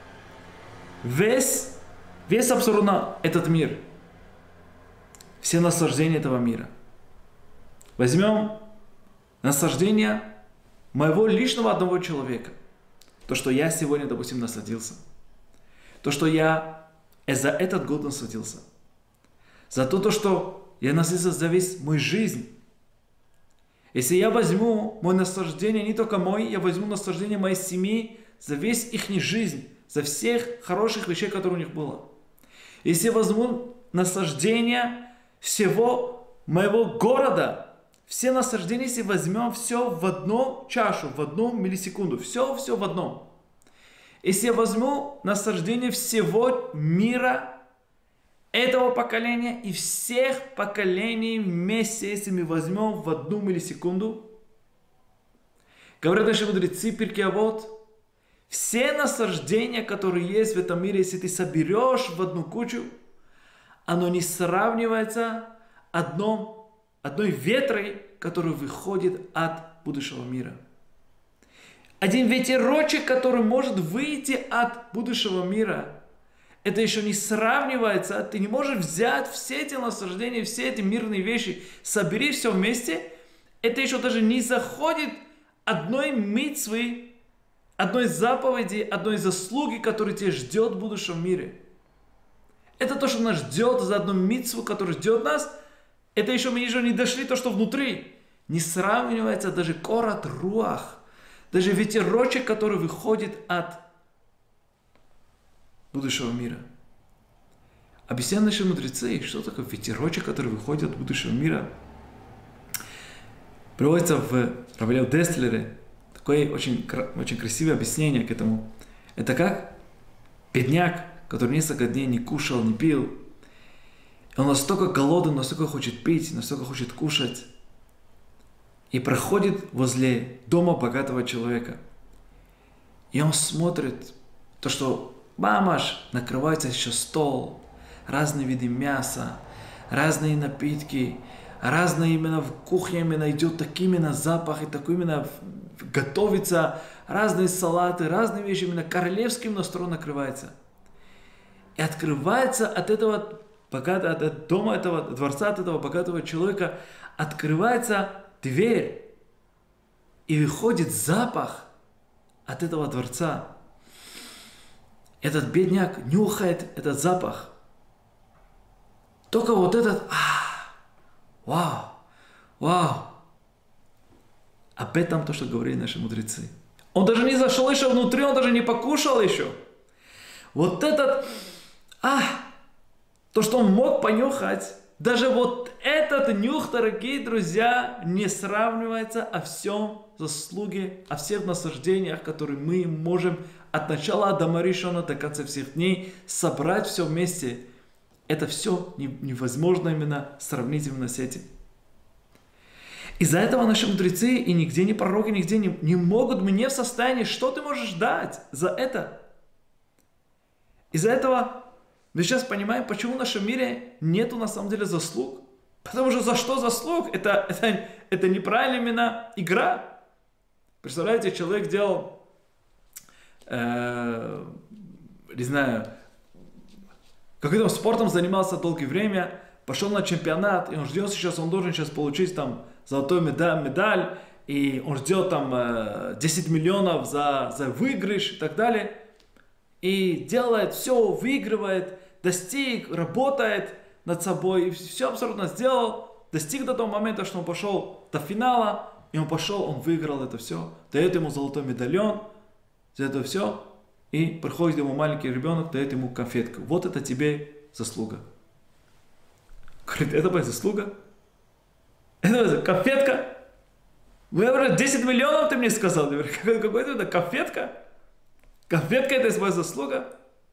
Speaker 1: весь абсолютно этот мир, все наслаждения этого мира, возьмем наслаждение моего личного одного человека, то, что я сегодня, допустим, насладился. То, что я за этот год насладился. За то, что я насладился за весь мою жизнь. Если я возьму мое наслаждение, не только мой, я возьму наслаждение моей семьи за весь их жизнь, за всех хороших вещей, которые у них было. Если я возьму наслаждение всего моего города, все наслаждения, если возьмем все в одну чашу, в одну миллисекунду, все в одном. Если я возьму наслаждение всего мира, этого поколения и всех поколений вместе, если мы возьмем в 1 миллисекунду. Говорят наши мудрецы Пиркей Авот, все наслаждения, которые есть в этом мире, если ты соберешь в одну кучу, оно не сравнивается одной ветрой, которая выходит от будущего мира. Один ветерочек, который может выйти от будущего мира, это еще не сравнивается. Ты не можешь взять все эти наслаждения, все эти мирные вещи, собери все вместе. Это еще даже не заходит одной мицвы, одной заповеди, одной заслуги, которая тебя ждет в будущем мире. Это то, что нас ждет за одну мицву, которая ждет нас. Это еще мы еще не дошли, то, что внутри. Не сравнивается даже корот руах, даже ветерочек, который выходит от будущего мира. Объясняют наши мудрецы, что такое ветерочек, который выходит от будущего мира. Приводится в Рав Деслере такое очень красивое объяснение к этому. Это как бедняк, который несколько дней не кушал, не пил. И он настолько голоден, настолько хочет пить, настолько хочет кушать. И проходит возле дома богатого человека. И он смотрит, то, что мамаш, накрывается еще стол, разные виды мяса, разные напитки, разные именно в кухне именно идет такие именно запахи, такой именно готовится, разные салаты, разные вещи, именно королевским настроем накрывается. И открывается от этого от дома этого дворца, от этого богатого человека, открывается дверь, и выходит запах от этого дворца. Этот бедняк нюхает этот запах. Только вот этот, вау. Об этом то, что говорили наши мудрецы. Он даже не зашел еще внутри, он даже не покушал еще. Вот этот, то, что он мог понюхать, даже вот этот нюх, дорогие друзья, не сравнивается о всем заслуге, о всех наслаждениях, которые мы можем от начала Адама Ришона до конца всех дней собрать все вместе. Это все невозможно именно сравнить именно с этим. Из-за этого наши мудрецы и нигде не пророки, нигде не могут мне в состоянии, что ты можешь дать за это. Из-за этого мы сейчас понимаем, почему в нашем мире нету на самом деле заслуг. Потому что за что заслуг? Это неправильная именно игра. Представляете, человек делал, не знаю, каким-то спортом занимался долгое время, пошел на чемпионат, и он ждет сейчас, он должен сейчас получить там золотую медаль, и он ждет там 10 миллионов за выигрыш и так далее. И делает все, выигрывает, достиг, работает над собой, и все абсолютно сделал, достиг до того момента, что он пошел до финала, и он пошел, он выиграл это все, дает ему золотой медальон, за это все, и приходит ему маленький ребенок, дает ему конфетку. Вот это тебе заслуга. Говорит, это моя заслуга? Это конфетка? Вы говорите, 10 миллионов ты мне сказал? Я говорю, какой это конфетка? Конфетка это моя заслуга?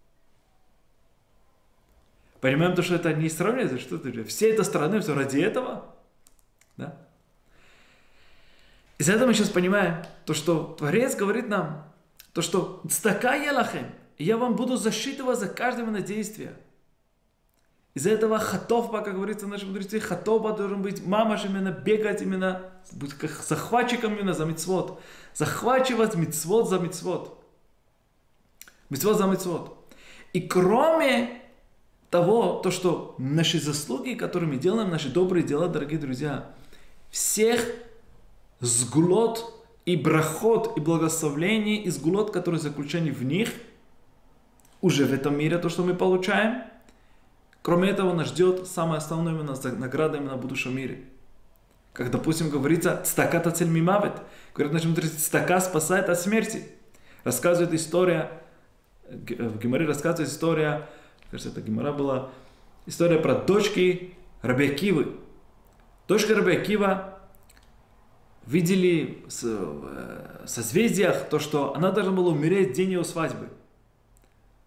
Speaker 1: Понимаем то, что это не сравнивается, что это все это стороны, все ради этого? Да? Из-за этого мы сейчас понимаем, то, что Творец говорит нам, то, что «Цдака ялахем», я вам буду засчитывать за каждое именно действие. Из-за этого хатовба, как говорится в нашем мудреце, хатовба должен быть мамаш именно бегать именно, быть как захватчиком именно за мицвот. Захвачивать мицвот за мицвот. Мицвот за мицвот. И кроме того, то, что наши заслуги, которые мы делаем, наши добрые дела, дорогие друзья, всех сгулот и брахот, и благословений, и сгулот, которые заключены в них, уже в этом мире, то, что мы получаем. Кроме этого, нас ждет самая основная именно награда именно в будущем мире. Как, допустим, говорится, «Цдака тациль мимавет». Говорят, наши мудрецы, цдака спасает от смерти. Рассказывает история, в Гемаре рассказывает история, кажется, это Гемара была, история про дочки Раби Акивы. Дочка Раби Акива видели в созвездиях то, что она должна была умереть в день ее свадьбы.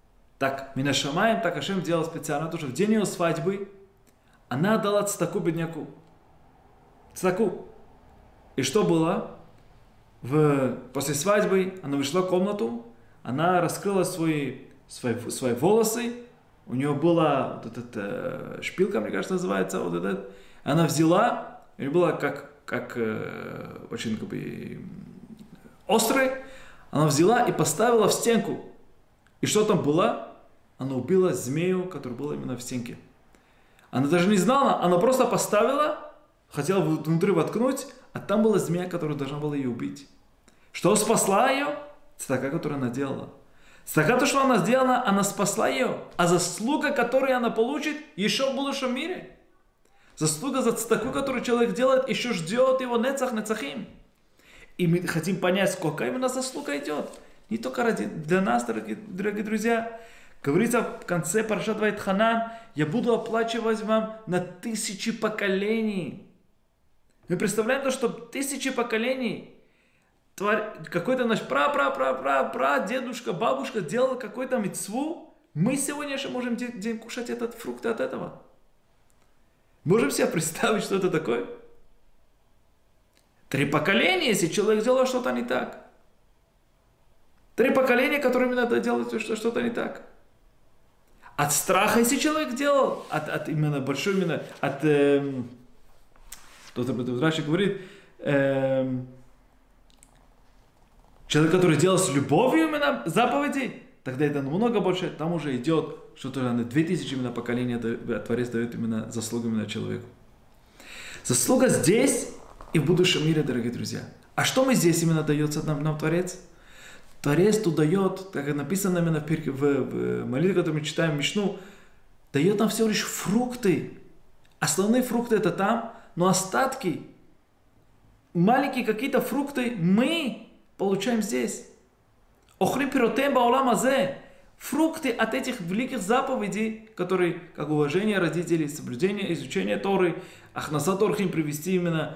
Speaker 1: Так Минашамаем, так Ашем делал специально, то, что в день ее свадьбы она дала цтаку бедняку. Цтаку. И что было? После свадьбы она вышла в комнату, она раскрыла свои волосы, у нее была вот эта шпилка, мне кажется, называется, вот этот. Она взяла, у нее была как очень как бы острый, она взяла и поставила в стенку. И что там было? Она убила змею, которая была именно в стенке. Она даже не знала, она просто поставила, хотела внутри воткнуть, а там была змея, которая должна была ее убить. Что спасла ее? Цдака, которую она делала. Цдака, то, что она сделала, она спасла ее. А заслуга, которую она получит еще в будущем мире. Заслуга за цдаку, которую человек делает, еще ждет его нецахим. И мы хотим понять, сколько именно заслуга идет. Не только для нас, дорогие друзья. Говорится в конце Парашат Ваэтханан: я буду оплачивать вам на 1000 поколений. Мы представляем то, что 1000 поколений какой-то наш дедушка, бабушка делал какой-то мицву. Мы сегодня еще можем день кушать этот фрукт от этого. Можем себе представить, что это такое? 3 поколения, если человек делал что-то не так. 3 поколения, которые именно делают что-то не так. От страха, если человек делал, от именно большой, именно от, кто-то об этом Раши говорит, человек, который делал с любовью именно заповеди, тогда это намного больше, там уже идет что-то на 2000 именно поколения Творец дает именно заслугу именно человеку. Заслуга здесь и в будущем мире, дорогие друзья. А что мы здесь именно дается нам Творец? Творец тут дает, как написано именно в молитве, которую мы читаем, Мишну, дает нам всего лишь фрукты. Основные фрукты это там, но остатки, маленькие какие-то фрукты мы получаем здесь. Охрим пиротем баолам азе. Фрукты от этих великих заповедей, которые, как уважение родителей, соблюдение, изучение Торы, ахнаса торхим привести именно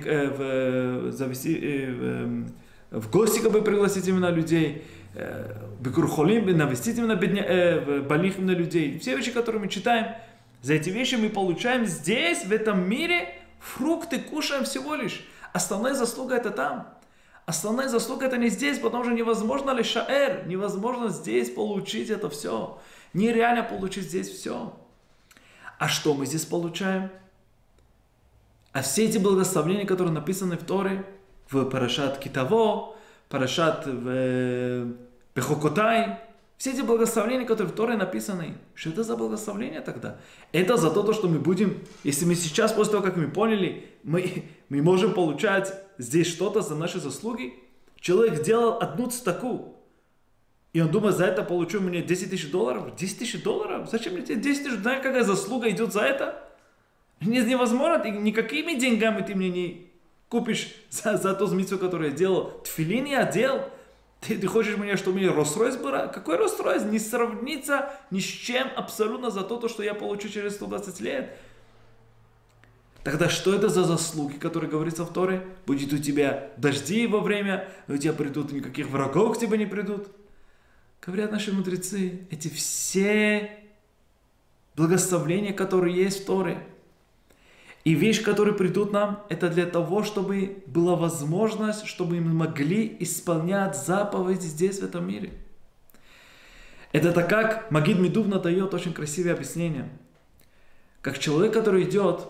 Speaker 1: в гости, как бы пригласить именно людей, бекурхолим, навестить именно больных именно людей. Все вещи, которые мы читаем, за эти вещи мы получаем здесь, в этом мире, фрукты кушаем всего лишь. Основная заслуга это там. Основная заслуга это не здесь, потому что невозможно ли шаэр, невозможно здесь получить это все. Нереально получить здесь все. А что мы здесь получаем? А все эти благословения, которые написаны в Торе, в Парашат Китаво, Парашат Пехокотай, все эти благословения, которые в Торе написаны, что это за благословения тогда? Это за то, что мы будем, если мы сейчас, после того, как мы поняли, мы можем получать здесь что-то за наши заслуги. Человек делал одну цтаку, и он думает, за это получу мне $10 000. $10 000? Зачем мне тебе 10 000? Знаешь, какая заслуга идет за это? Невозможно, никакими деньгами ты мне не купишь за ту мицву, которую я делал. Тфилин я одел. Ты хочешь мне, чтобы мне Роллс-Ройс был? Какой Роллс-Ройс? Не сравнится ни с чем абсолютно за то, что я получу через 120 лет. Тогда что это за заслуги, которые говорится в Торе? Будет у тебя дожди во время, у тебя придут, никаких врагов к тебе не придут. Говорят наши мудрецы, эти все благословения, которые есть в Торе, и вещи, которые придут нам, это для того, чтобы была возможность, чтобы мы могли исполнять заповеди здесь, в этом мире. Это так как Магид Медувна дает очень красивое объяснение. Как человек, который идет,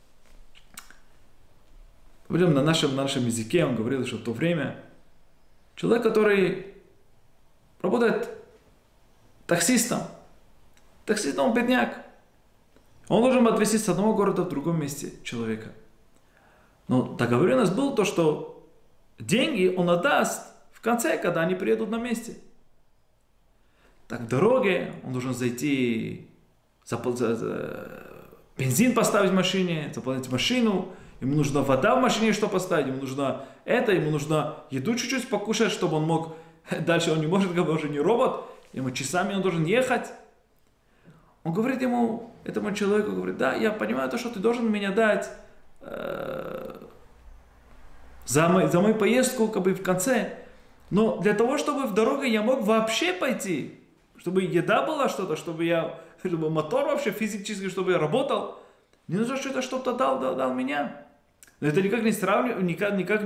Speaker 1: говорим на нашем языке, он говорил, что в то время человек, который работает таксистом, он бедняк, он должен отвезти с одного города в другом месте человека. Но договоренность была то, что деньги он отдаст в конце, когда они приедут на месте. Так в дороге он должен зайти, бензин поставить в машине, заплатить машину, ему нужна вода в машине, что поставить, ему нужно ему нужно еду чуть-чуть покушать, чтобы он мог, дальше он не может, как бы уже не робот, ему часами он должен ехать. Он говорит этому человеку, говорит, да, я понимаю то, что ты должен меня дать за мою поездку, как бы в конце, но для того, чтобы в дорогу я мог вообще пойти, чтобы еда была что-то, чтобы мотор вообще физически, чтобы я работал. Мне нужно что-то, чтобы кто-то дал меня. Но это никак не сравнивается, никак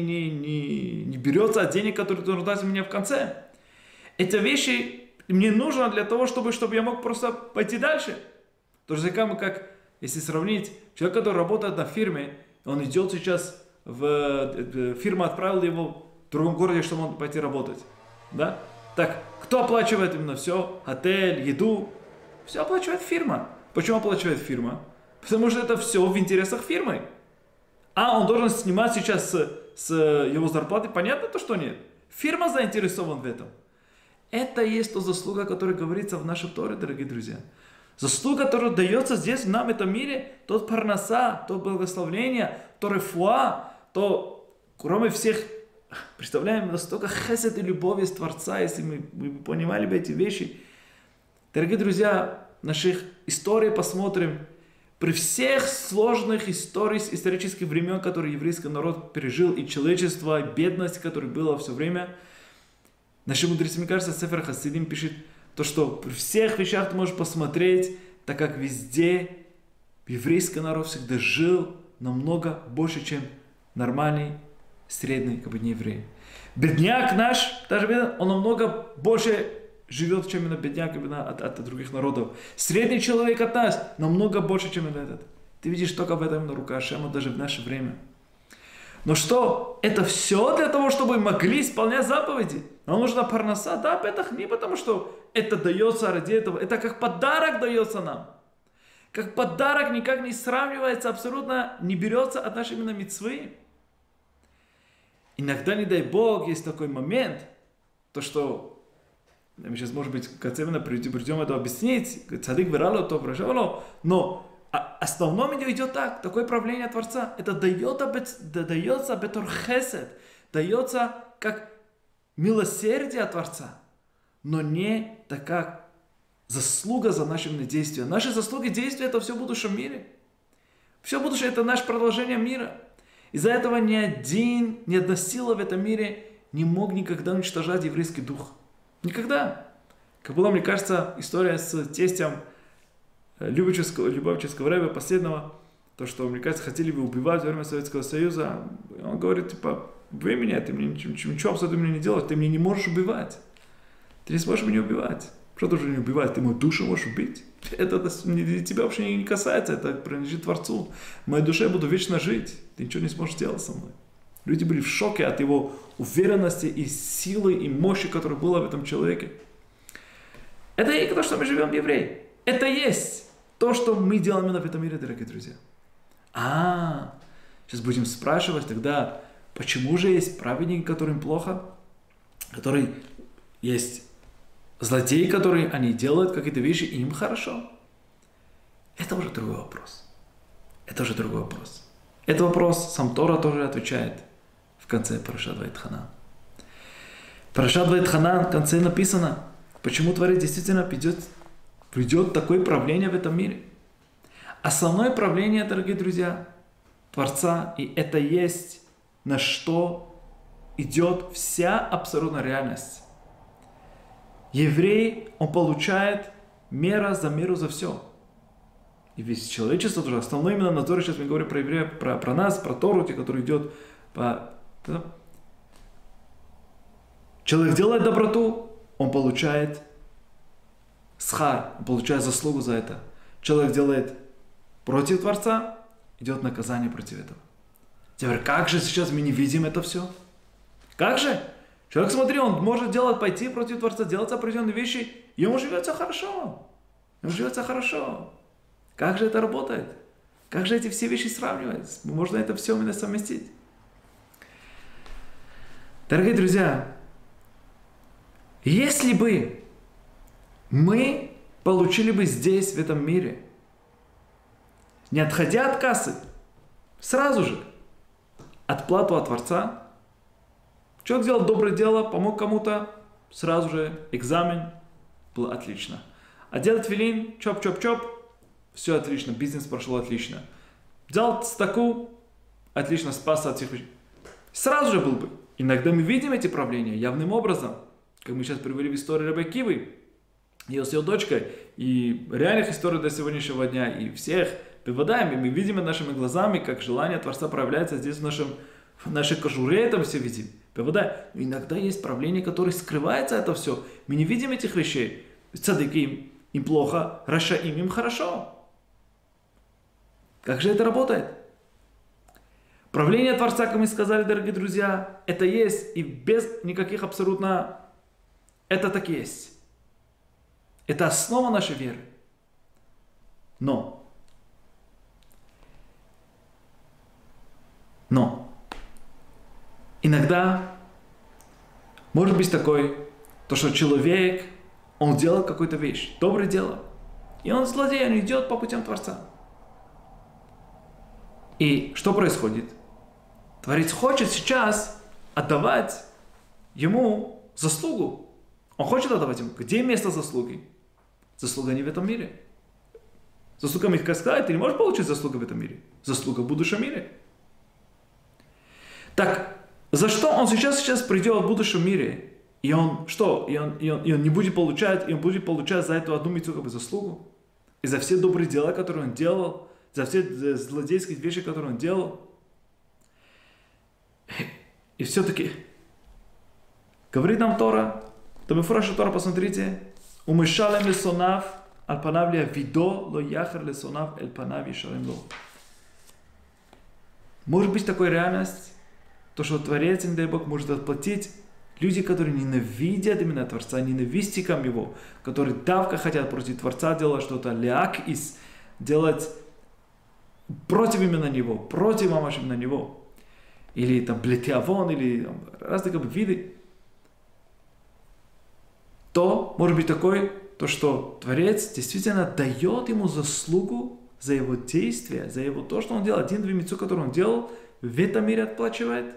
Speaker 1: не берется от денег, которые нуждаются в меня в конце. Эти вещи мне нужны для того, чтобы я мог просто пойти дальше. То же самое, как если сравнить человека, который работает на фирме, он идет сейчас фирма отправила его в другом городе, чтобы он пойти работать. Да? Так, кто оплачивает именно все? Отель, еду? Все оплачивает фирма. Почему оплачивает фирма? Потому что это все в интересах фирмы. А он должен снимать сейчас с его зарплаты? Понятно то, что нет. Фирма заинтересована в этом. Это и есть та заслуга, которая говорится в нашей Торе, дорогие друзья. Заслуга, которая дается здесь, нам, в этом мире, тот парнаса, то благословление, то рефуа, то, кроме всех, представляем, настолько хесед и любовь из Творца, если мы понимали бы эти вещи. Дорогие друзья, наших историй посмотрим. При всех сложных исторических времен, которые еврейский народ пережил, и человечество, и бедность, которая была все время, наши мудрецы, мне кажется, Сефер Хасидим пишет, то, что при всех вещах ты можешь посмотреть, так как везде еврейский народ всегда жил намного больше, чем нормальный, средний, не еврей. Бедняк наш, даже бедняк, он намного больше живет, чем именно бедняк от других народов. Средний человек от нас намного больше, чем этот. Ты видишь только в этом рука Ашема даже в наше время. Но что? Это все для того, чтобы могли исполнять заповеди. Нам нужна парноса? Да, бетах, не потому, что это дается ради этого. Это как подарок дается нам. Как подарок никак не сравнивается, абсолютно не берется от нашей именно мицвы. Иногда, не дай Бог, есть такой момент, то что мы сейчас, может быть, в конце придем это объяснить, цадик вирало, то проживало, но основном идет так, такое правление Творца, это дается бетор хесед, дается как милосердие Творца, но не так как заслуга за наши действия. Наши заслуги, действия, это все в будущем мире. Все будущее это наше продолжение мира. Из-за этого ни одна сила в этом мире не мог никогда уничтожать еврейский дух. Никогда. Как была, мне кажется, история с тестем Любавического рэба последнего, то, что, мне кажется, хотели бы убивать во время Советского Союза. Он говорит, типа, убей меня, ты мне ничего абсолютно не делаешь, ты меня не можешь убивать. Ты не сможешь меня убивать. Что ты уже не убивать? Ты мою душу можешь убить? Это тебя вообще не касается, это принадлежит Творцу. В моей душе я буду вечно жить, ты ничего не сможешь делать со мной. Люди были в шоке от его уверенности и силы, и мощи, которая была в этом человеке. Это и то, что мы живем в евреи. Это есть то, что мы делаем именно в этом мире, дорогие друзья. Сейчас будем спрашивать тогда, почему же есть праведники, которым плохо, которые есть злодеи, которые они делают какие-то вещи, и им хорошо. Это уже другой вопрос. Это уже другой вопрос. Этот вопрос сам Тора тоже отвечает в конце Парашат Ваэтханан. Парашат Ваэтханан в конце написано, почему Творец действительно придет такое правление в этом мире. Основное правление, дорогие друзья, Творца, и это есть на что идет вся абсолютная реальность. Еврей, он получает мера за меру за все. И весь человечество тоже. Основной именно надзор, сейчас мы говорим про еврея, про нас, про Тору, который идет по... Человек делает доброту, он получает схар, он получает заслугу за это. Человек делает против Творца, идет наказание против этого. Теперь, как же сейчас мы не видим это все? Как же? Человек, смотри, он может пойти против Творца, делать определенные вещи, и ему живется хорошо. Ему живется хорошо. Как же это работает? Как же эти все вещи сравнивать? Можно это все именно совместить. Дорогие друзья, если бы мы получили бы здесь, в этом мире, не отходя от кассы, сразу же отплату от Творца, человек сделал доброе дело, помог кому-то, сразу же экзамен, было отлично. Одел тфилин, чоп-чоп-чоп, все отлично, бизнес прошел отлично. Взял стаку, отлично, спасся от всех вещей. Сразу же был бы. Иногда мы видим эти правления явным образом, как мы сейчас привели в историю Раби Акивы. ее с ее дочкой, и реальных историй до сегодняшнего дня, и всех выводаем, и мы видим нашими глазами, как желание Творца проявляется здесь в нашей кожуре, это все видим. Выводаем. Иногда есть правление, которое скрывается это все. Мы не видим этих вещей. Цадыки им плохо, рашаим им хорошо. Как же это работает? Правление Творца, как мы сказали, дорогие друзья, это есть, и без никаких абсолютно, это так есть. Это основа нашей веры. Но иногда может быть такое, то, что человек, он делает какую-то вещь, доброе дело, и он злодей, он идет по путям Творца. И что происходит? Творец хочет сейчас отдавать ему заслугу. Он хочет отдавать ему. Где место заслуги? Заслуга не в этом мире. Заслуга, мягко сказать, ты не можешь получить заслугу в этом мире. Заслуга в будущем мире. Так, за что он сейчас придет в будущем мире? И он что? И он не будет получать, и он будет получать за эту одну мицву как бы заслугу? И за все добрые дела, которые он делал? За все злодейские вещи, которые он делал? И все-таки говорит нам Тора, то мы фрашу Тора, посмотрите, умышалем лесонав, аль-панав видо, ло яхар лесонав, эль-панав ешарем ло. Может быть такая реальность, то, что Творец, не дай Бог, может отплатить люди, которые ненавидят именно Творца, ненавистникам Его, которые давка хотят против Творца делать что-то, леак-ис, делать против именно Него, против мамаш именно Него. Или там блетиавон, или там, разные как бы виды. То может быть такое, то, что Творец действительно дает ему заслугу за его действия, за его то, что он делал, один-две мицвы, которые он делал, в этом мире отплачивает.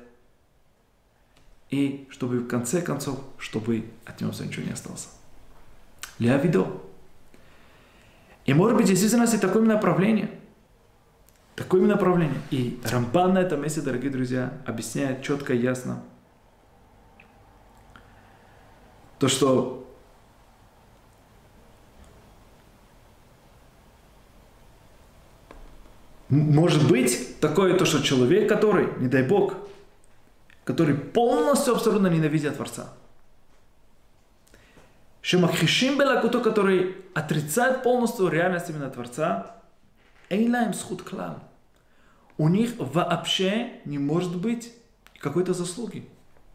Speaker 1: И чтобы в конце концов, чтобы от него ничего не осталось. Ля видо. И может быть действительно есть такое направление. Такое направление. И Рамбан на этом месте, дорогие друзья, объясняет четко и ясно. То, что может быть такое, то, что человек, который, не дай Бог, который полностью абсолютно ненавидит Творца. Шемахишим белакуто, который отрицает полностью реальность именно Творца, эйлаем схуд клал. У них вообще не может быть какой-то заслуги.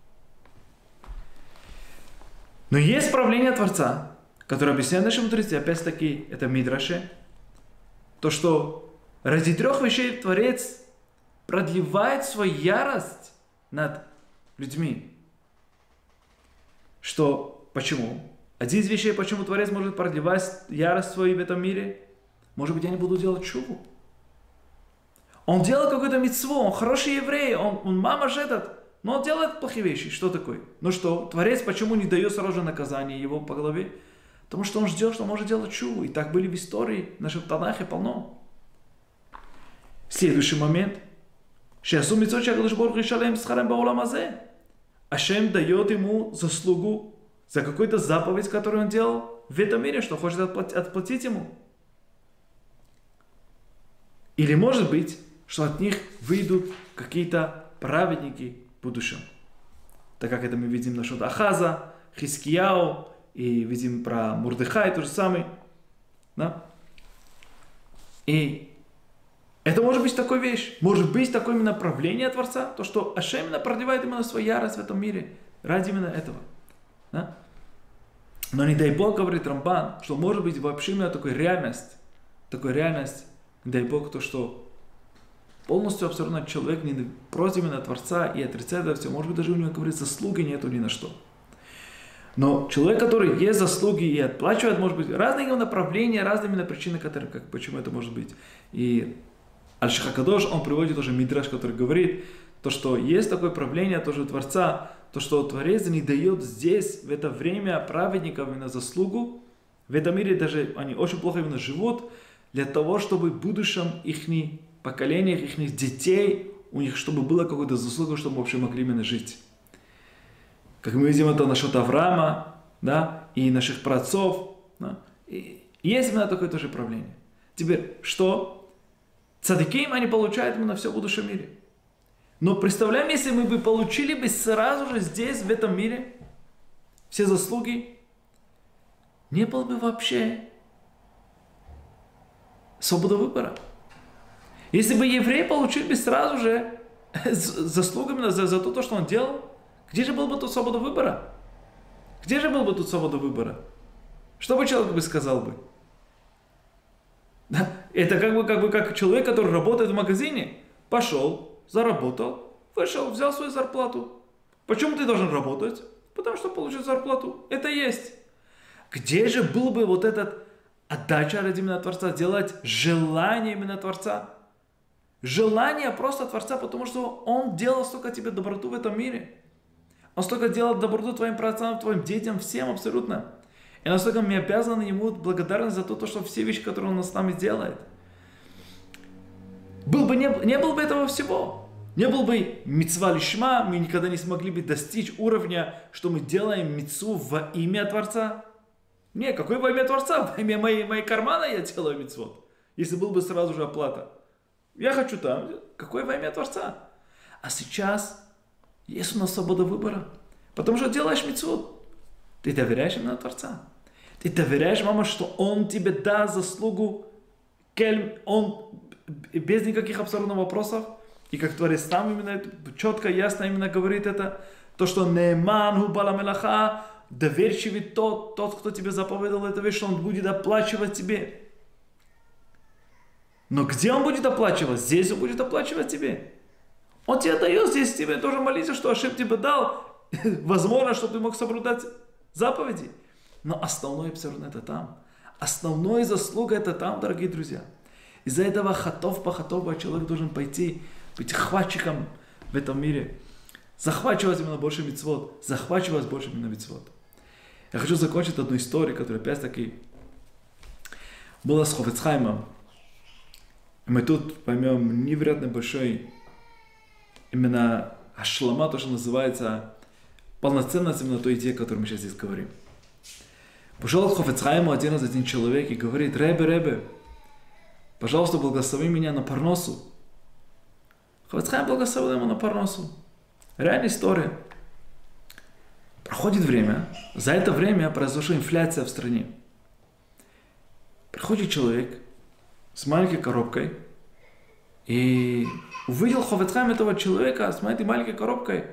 Speaker 1: Но есть правление Творца, которое объясняет нашим мудрецы, опять-таки, это Мидраше, то, что ради трех вещей Творец продлевает свою ярость над людьми. Что? Почему? Один из вещей, почему Творец может продлевать ярость свою в этом мире, может быть, я не буду делать чуву. Он делает какую-то мицву, он хороший еврей, он мамаш этот, но он делает плохие вещи. Что такое? Ну что, Творец почему не дает сразу же наказание его по голове? Потому что он ждет, что он может делать чуву. И так были в истории, в нашем Танахе полно. Следующий момент. Ашем дает ему заслугу за какую-то заповедь, которую он делал в этом мире, что хочет отплатить ему. Или может быть, что от них выйдут какие-то праведники в будущем. Так как это мы видим насчет Ахаза, Хискияу, и видим про Мурдехай, то же самое. Да? И это может быть такая вещь, может быть такое именно правление Творца, то, что Ашем именно продлевает именно свою ярость в этом мире, ради именно этого. Да? Но не дай Бог, говорит Рамбан, что может быть вообще именно такая реальность, не дай Бог, то, что полностью абсолютно человек не против именно Творца и отрицает это все, может быть даже у него, говорит, заслуги нету ни на что. Но человек, который есть заслуги и отплачивает, может быть, разные его направления, разные именно причины, которые, почему это может быть. И Аль-Шах ха-Кадош, он приводит тоже Мидраш, который говорит, то, что есть такое правление тоже Творца, то, что Творец не дает здесь, в это время, праведникам именно заслугу. В этом мире даже они очень плохо именно живут, для того, чтобы в будущем их поколениях, их детей, у них, чтобы было какая-то заслуга, чтобы вообще могли именно жить. Как мы видим это насчет Авраама, да, и наших праотцов, Да? И есть именно такое тоже правление. Теперь, что? Цадиким, они получают именно все в будущем мире. Но представляем, если мы бы получили бы сразу же здесь, в этом мире, все заслуги, не было бы вообще свободы выбора. Если бы еврей получил бы сразу же заслугами за то, что он делал, где же был бы тут свобода выбора? Где же был бы тут свобода выбора? Что бы человек бы сказал бы? Это как человек, который работает в магазине. Пошел, заработал, вышел, взял свою зарплату. Почему ты должен работать? Потому что получил зарплату. Это есть. Где же был бы вот этот отдача ради именно Творца, делать желание именно Творца? Желание просто Творца, потому что Он делал столько тебе доброту в этом мире. Он столько делал доброту твоим праотцам, твоим детям, всем абсолютно. И настолько мы обязаны Ему благодарность за то, что все вещи, которые Он с нами делает. Не было бы этого всего. Не был бы мицва лишма, мы никогда не смогли бы достичь уровня, что мы делаем мицву во имя Творца. Не, какое во имя Творца? Во имя моей кармана я делаю мицвот. Если был бы сразу же оплата. Я хочу там. Какое во имя Творца? А сейчас есть у нас свобода выбора. Потому что делаешь мицвот. Ты доверяешь именно Творца. Ты доверяешь, мама, что Он тебе даст заслугу. Он без никаких абсолютно вопросов. И как Творец там именно четко, ясно именно говорит это. То, что Нееман хубала мелаха, доверчивый тот, кто тебе заповедал эту вещь, что он будет оплачивать тебе. Но где он будет оплачивать? Здесь он будет оплачивать тебе. Он тебе дает, здесь тебе тоже молиться, что Ашем тебе дал. Возможно, чтобы ты мог соблюдать заповеди. Но основное все равно это там. Основная заслуга это там, дорогие друзья. Из-за этого хатов по хатову человек должен пойти, быть хватчиком в этом мире. Захвачивать именно больше мицвот. Захвачивать больше именно мицвот. Я хочу закончить одну историю, которая опять-таки была с Хафец Хаимом. И мы тут поймем невероятно большой именно ашлама, то, что называется полноценность именно той идеи, о которой мы сейчас здесь говорим. Пошел к Хафец Хаиму один человек и говорит: Ребе, пожалуйста, благослови меня на парносу. Хафец Хаим благословил ему на парносу. Реальная история. Проходит время. За это время произошла инфляция в стране. Приходит человек с маленькой коробкой и увидел Хафец Хаим этого человека с этой маленькой коробкой.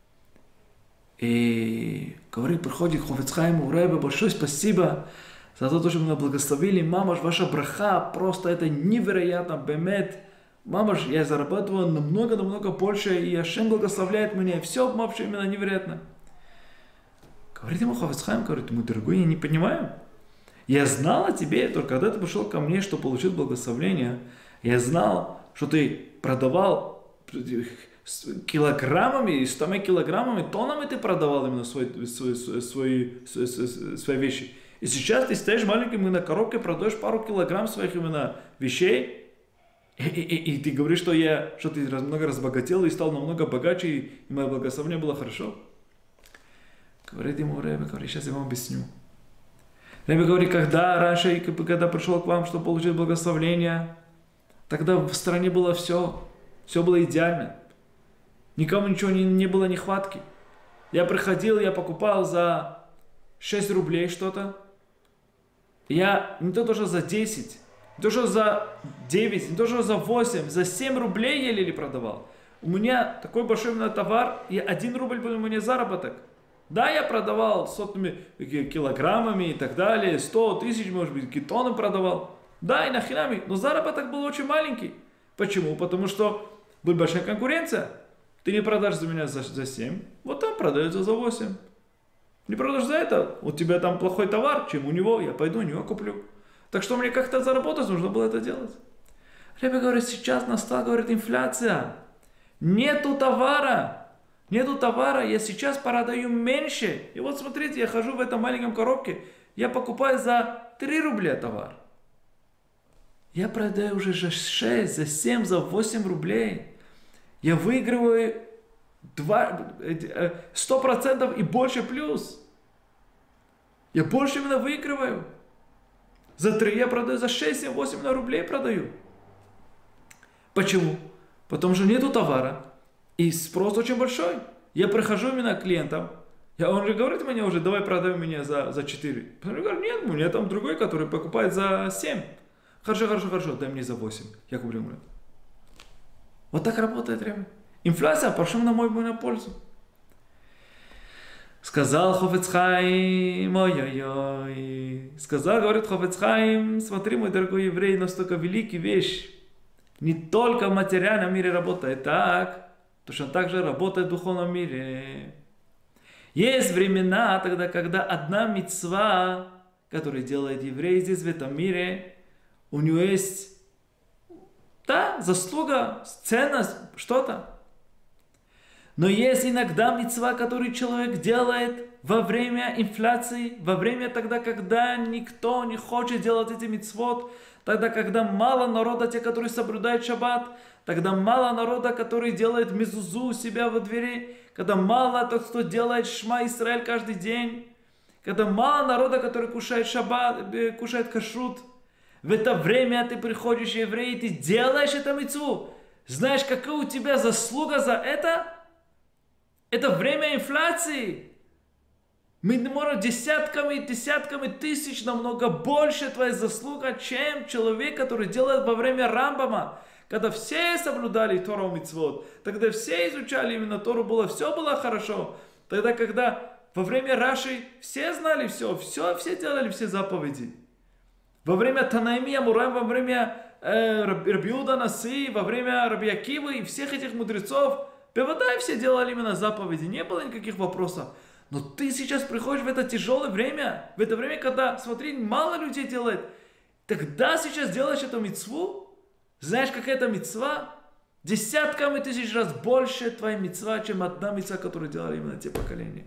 Speaker 1: И говорит, приходит к Хафец Хаиму: Ребе, большое спасибо за то, что меня благословили. Мамаш, ваша браха, просто это невероятно, бемет. Мамаш, я зарабатываю намного больше, и Ашем благословляет меня. Все вообще именно невероятно. Говорит ему Хафец Хаим, говорит ему: дорогой, я не понимаю. Я знал о тебе, только когда ты пришел ко мне, что получил благословение, я знал, что ты продавал килограммами, 100 килограммами, тоннами ты продавал именно свои вещи. И сейчас ты стоишь маленьким именно коробкой, продаешь пару килограмм своих именно вещей, и ты говоришь, что ты много разбогател и стал намного богаче, и мое благословение было хорошо. Говорит ему Ребе, говорит, сейчас я вам объясню. Ребе говорит, когда пришел к вам, чтобы получить благословение, тогда в стране было все было идеально. Никому ничего не было нехватки. Я приходил, я покупал за 6 рублей что-то. Я не то что за 10, не то что за 9, не то что за 8, за 7 рублей еле продавал. У меня такой большой именно товар, и 1 рубль был у меня заработок. Да, я продавал сотнями килограммами и так далее, 100 тысяч, может быть, тонны продавал. Да, и нахинами, но заработок был очень маленький. Почему? Потому что была большая конкуренция. Ты не продашь за меня за 7, вот там продается за 8. Не продашь за это, у тебя там плохой товар, чем у него, я пойду у него куплю. Так что мне как-то заработать нужно было это делать. Ребя говорит, сейчас настала, говорит, инфляция. Нету товара, я сейчас продаю меньше. И вот смотрите, я хожу в этом маленьком коробке, я покупаю за 3 рубля товар. Я продаю уже за 6, за 7, за 8 рублей. Я выигрываю 100% и больше плюс. Я больше именно выигрываю. За 3 я продаю, за 6, 7, 8 рублей продаю. Почему? Потому что нету товара. И спрос очень большой. Я прихожу именно к клиентам. Он же говорит мне уже, давай продай меня за 4. Я говорю, нет, у меня там другой, который покупает за 7. Хорошо, дай мне за 8. Я куплю, говорю. Вот так работает время. Инфляция пошла на мою пользу. Сказал Хафец Хаим, ой-ой-ой. Сказал, говорит Хафец Хаим, смотри, мой дорогой еврей, настолько великая вещь. Не только в материальном мире работает так, точно так же работает в духовном мире. Есть времена тогда, когда одна мицва, которую делает еврей здесь, в этом мире, у него есть, да, заслуга, ценность, что-то. Но есть иногда мицва, которую человек делает во время инфляции, во время тогда, когда никто не хочет делать эти мицвот, тогда, когда мало народа, те, которые соблюдают шаббат, тогда мало народа, который делает мезузу у себя во двери, когда мало тот, кто делает Шма Исраэль каждый день, когда мало народа, который кушает шаббат, кушает кашрут. В это время ты приходишь, еврей, и ты делаешь это мицву. Знаешь, какая у тебя заслуга за это? Это время инфляции. Мы можем десятками тысяч, намного больше твоя заслуга, чем человек, который делает во время Рамбама. Когда все соблюдали Тору мицвот, тогда все изучали именно Тору, все было хорошо. Тогда, когда во время Раши все знали все делали все заповеди. Во время Танаими Амураим, во время Раби Иуда Наси, во время Раби Акивы и всех этих мудрецов, Бевадай все делали именно заповеди, не было никаких вопросов. Но ты сейчас приходишь в это тяжелое время, в это время, когда, смотри, мало людей делает, тогда сейчас делаешь эту мицву, знаешь, какая это мицва? Десятками тысяч раз больше твоя мицва, чем одна мицва, которую делали именно те поколения.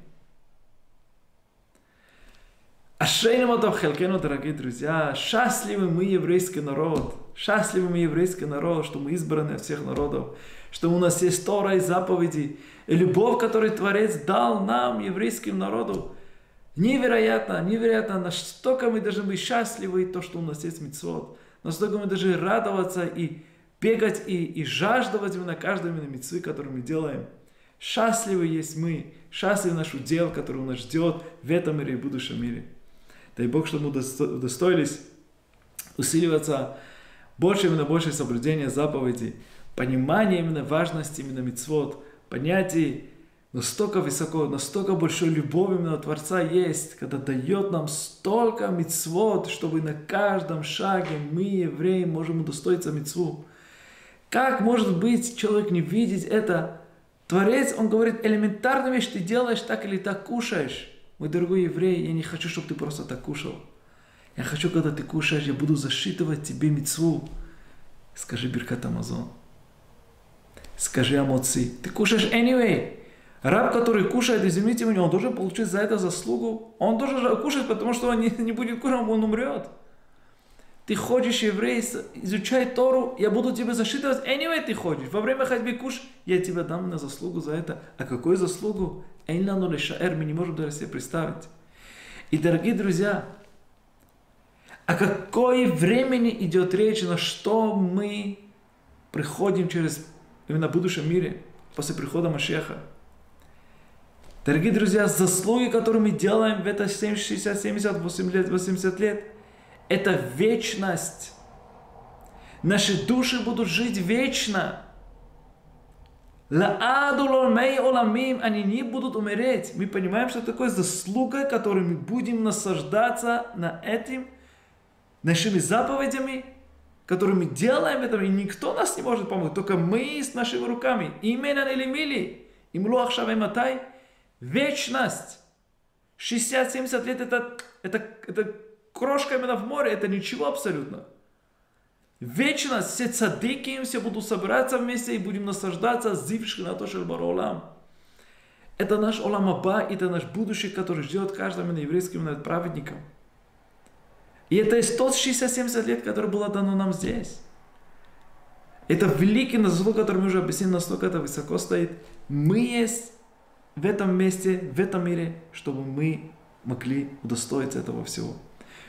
Speaker 1: Ашейну матов хелкену, дорогие друзья, счастливы мы, еврейский народ. Счастливы мы, еврейский народ, что мы избраны от всех народов, что у нас есть Тора и заповеди, и любовь, которую Творец дал нам, еврейским народу. Невероятно, настолько мы должны быть счастливы, то, что у нас есть мицвот. Настолько мы должны радоваться и бегать, и жаждать именно каждой именно мицвы, которую мы делаем. Счастливы есть мы, счастлив наш удел, который нас ждет в этом мире и в будущем мире. Дай Бог, чтобы мы удостоились усиливаться больше соблюдения заповедей, понимания именно важности именно мицвот, понятий настолько высоко, настолько большой любовь именно Творца есть, когда дает нам столько мицвот, чтобы на каждом шаге мы, евреи, можем удостоиться мицву. Как может быть человек не видеть это? Творец, он говорит, элементарную вещь ты делаешь так или так кушаешь. Мой дорогой еврей, я не хочу, чтобы ты просто так кушал. Я хочу, когда ты кушаешь, я буду засчитывать тебе мицву. Скажи Биркат Амазон. Скажи Амоци. Ты кушаешь anyway. Раб, который кушает, извините меня, он должен получить за это заслугу. Он должен кушать, потому что он не будет кушать, он умрет. Ты ходишь, еврей, изучай Тору, я буду тебе засчитывать. Anyway, ты ходишь. Во время ходьбы кушай, я тебе дам на заслугу за это. А какую заслугу? Эйнлану лешаэр, мы не можем даже себе представить. И, дорогие друзья, о какое времени идет речь, на что мы приходим через именно в будущем мире, после прихода Машеха. Дорогие друзья, заслуги, которые мы делаем в это 60, 70, 80 лет, это вечность. Наши души будут жить вечно. Они не будут умереть. Мы понимаем, что такое заслуга, которой мы будем наслаждаться на этим, нашими заповедями, которые мы делаем это, и никто нас не может помочь, только мы с нашими руками. Именно или мили. Имлу ахшав матай. Вечность. 60-70 лет это крошка именно в море, это ничего абсолютно. Вечность, все цадыки, все будут собираться вместе и будем наслаждаться зивши на то, шельбар олам. Это наш олам аба, это наш будущее, который ждет каждого именно еврейским именно праведником. И это есть тот 60-70 лет, который было дано нам здесь. Это великий заслуг, который мы уже объяснили, настолько это высоко стоит. Мы есть в этом месте, в этом мире, чтобы мы могли удостоиться этого всего.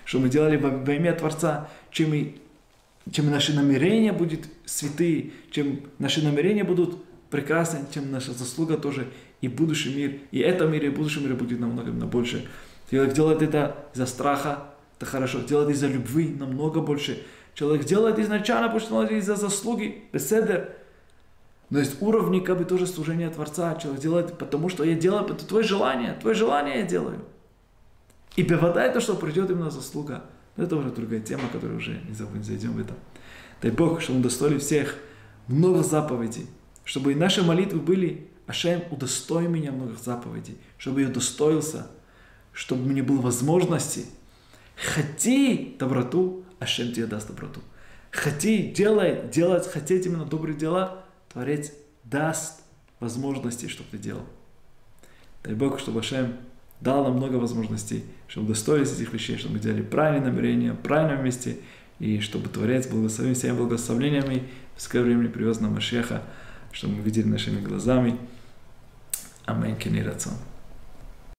Speaker 1: что мы делали во имя Творца, чем наши намерения будут святые, чем наши намерения будут прекрасны, чем наша заслуга тоже и будущий мир, и это мир, и будущий мир будет намного больше. Человек делает это из-за страха, это хорошо, делает из-за любви намного больше. Человек делает изначально, потому что из-за заслуги, беседер. Но есть уровни, как бы тоже служения Творца. Человек делает, потому что я делаю, это твое желание я делаю. И бывает то, что придет именно заслуга. Но это уже другая тема, которую уже не зайдем в это. Дай Бог, чтобы мы удостоили всех много заповедей, чтобы и наши молитвы были: Ашем, удостой меня многих заповедей, чтобы я удостоился, чтобы мне было возможности. Хоти доброту, Ашем тебе даст доброту. Хоти, делать, хотеть именно добрые дела, Творец даст возможности, чтобы ты делал. Дай Бог, чтобы Ашем дал нам много возможностей, чтобы удостоились этих вещей, чтобы мы делали правильные намерения, в правильном месте, и чтобы Творец благословил всеми благословениями, в скорое время привез нам Машеха, чтобы мы видели нашими глазами. Аминь. Кени рацон.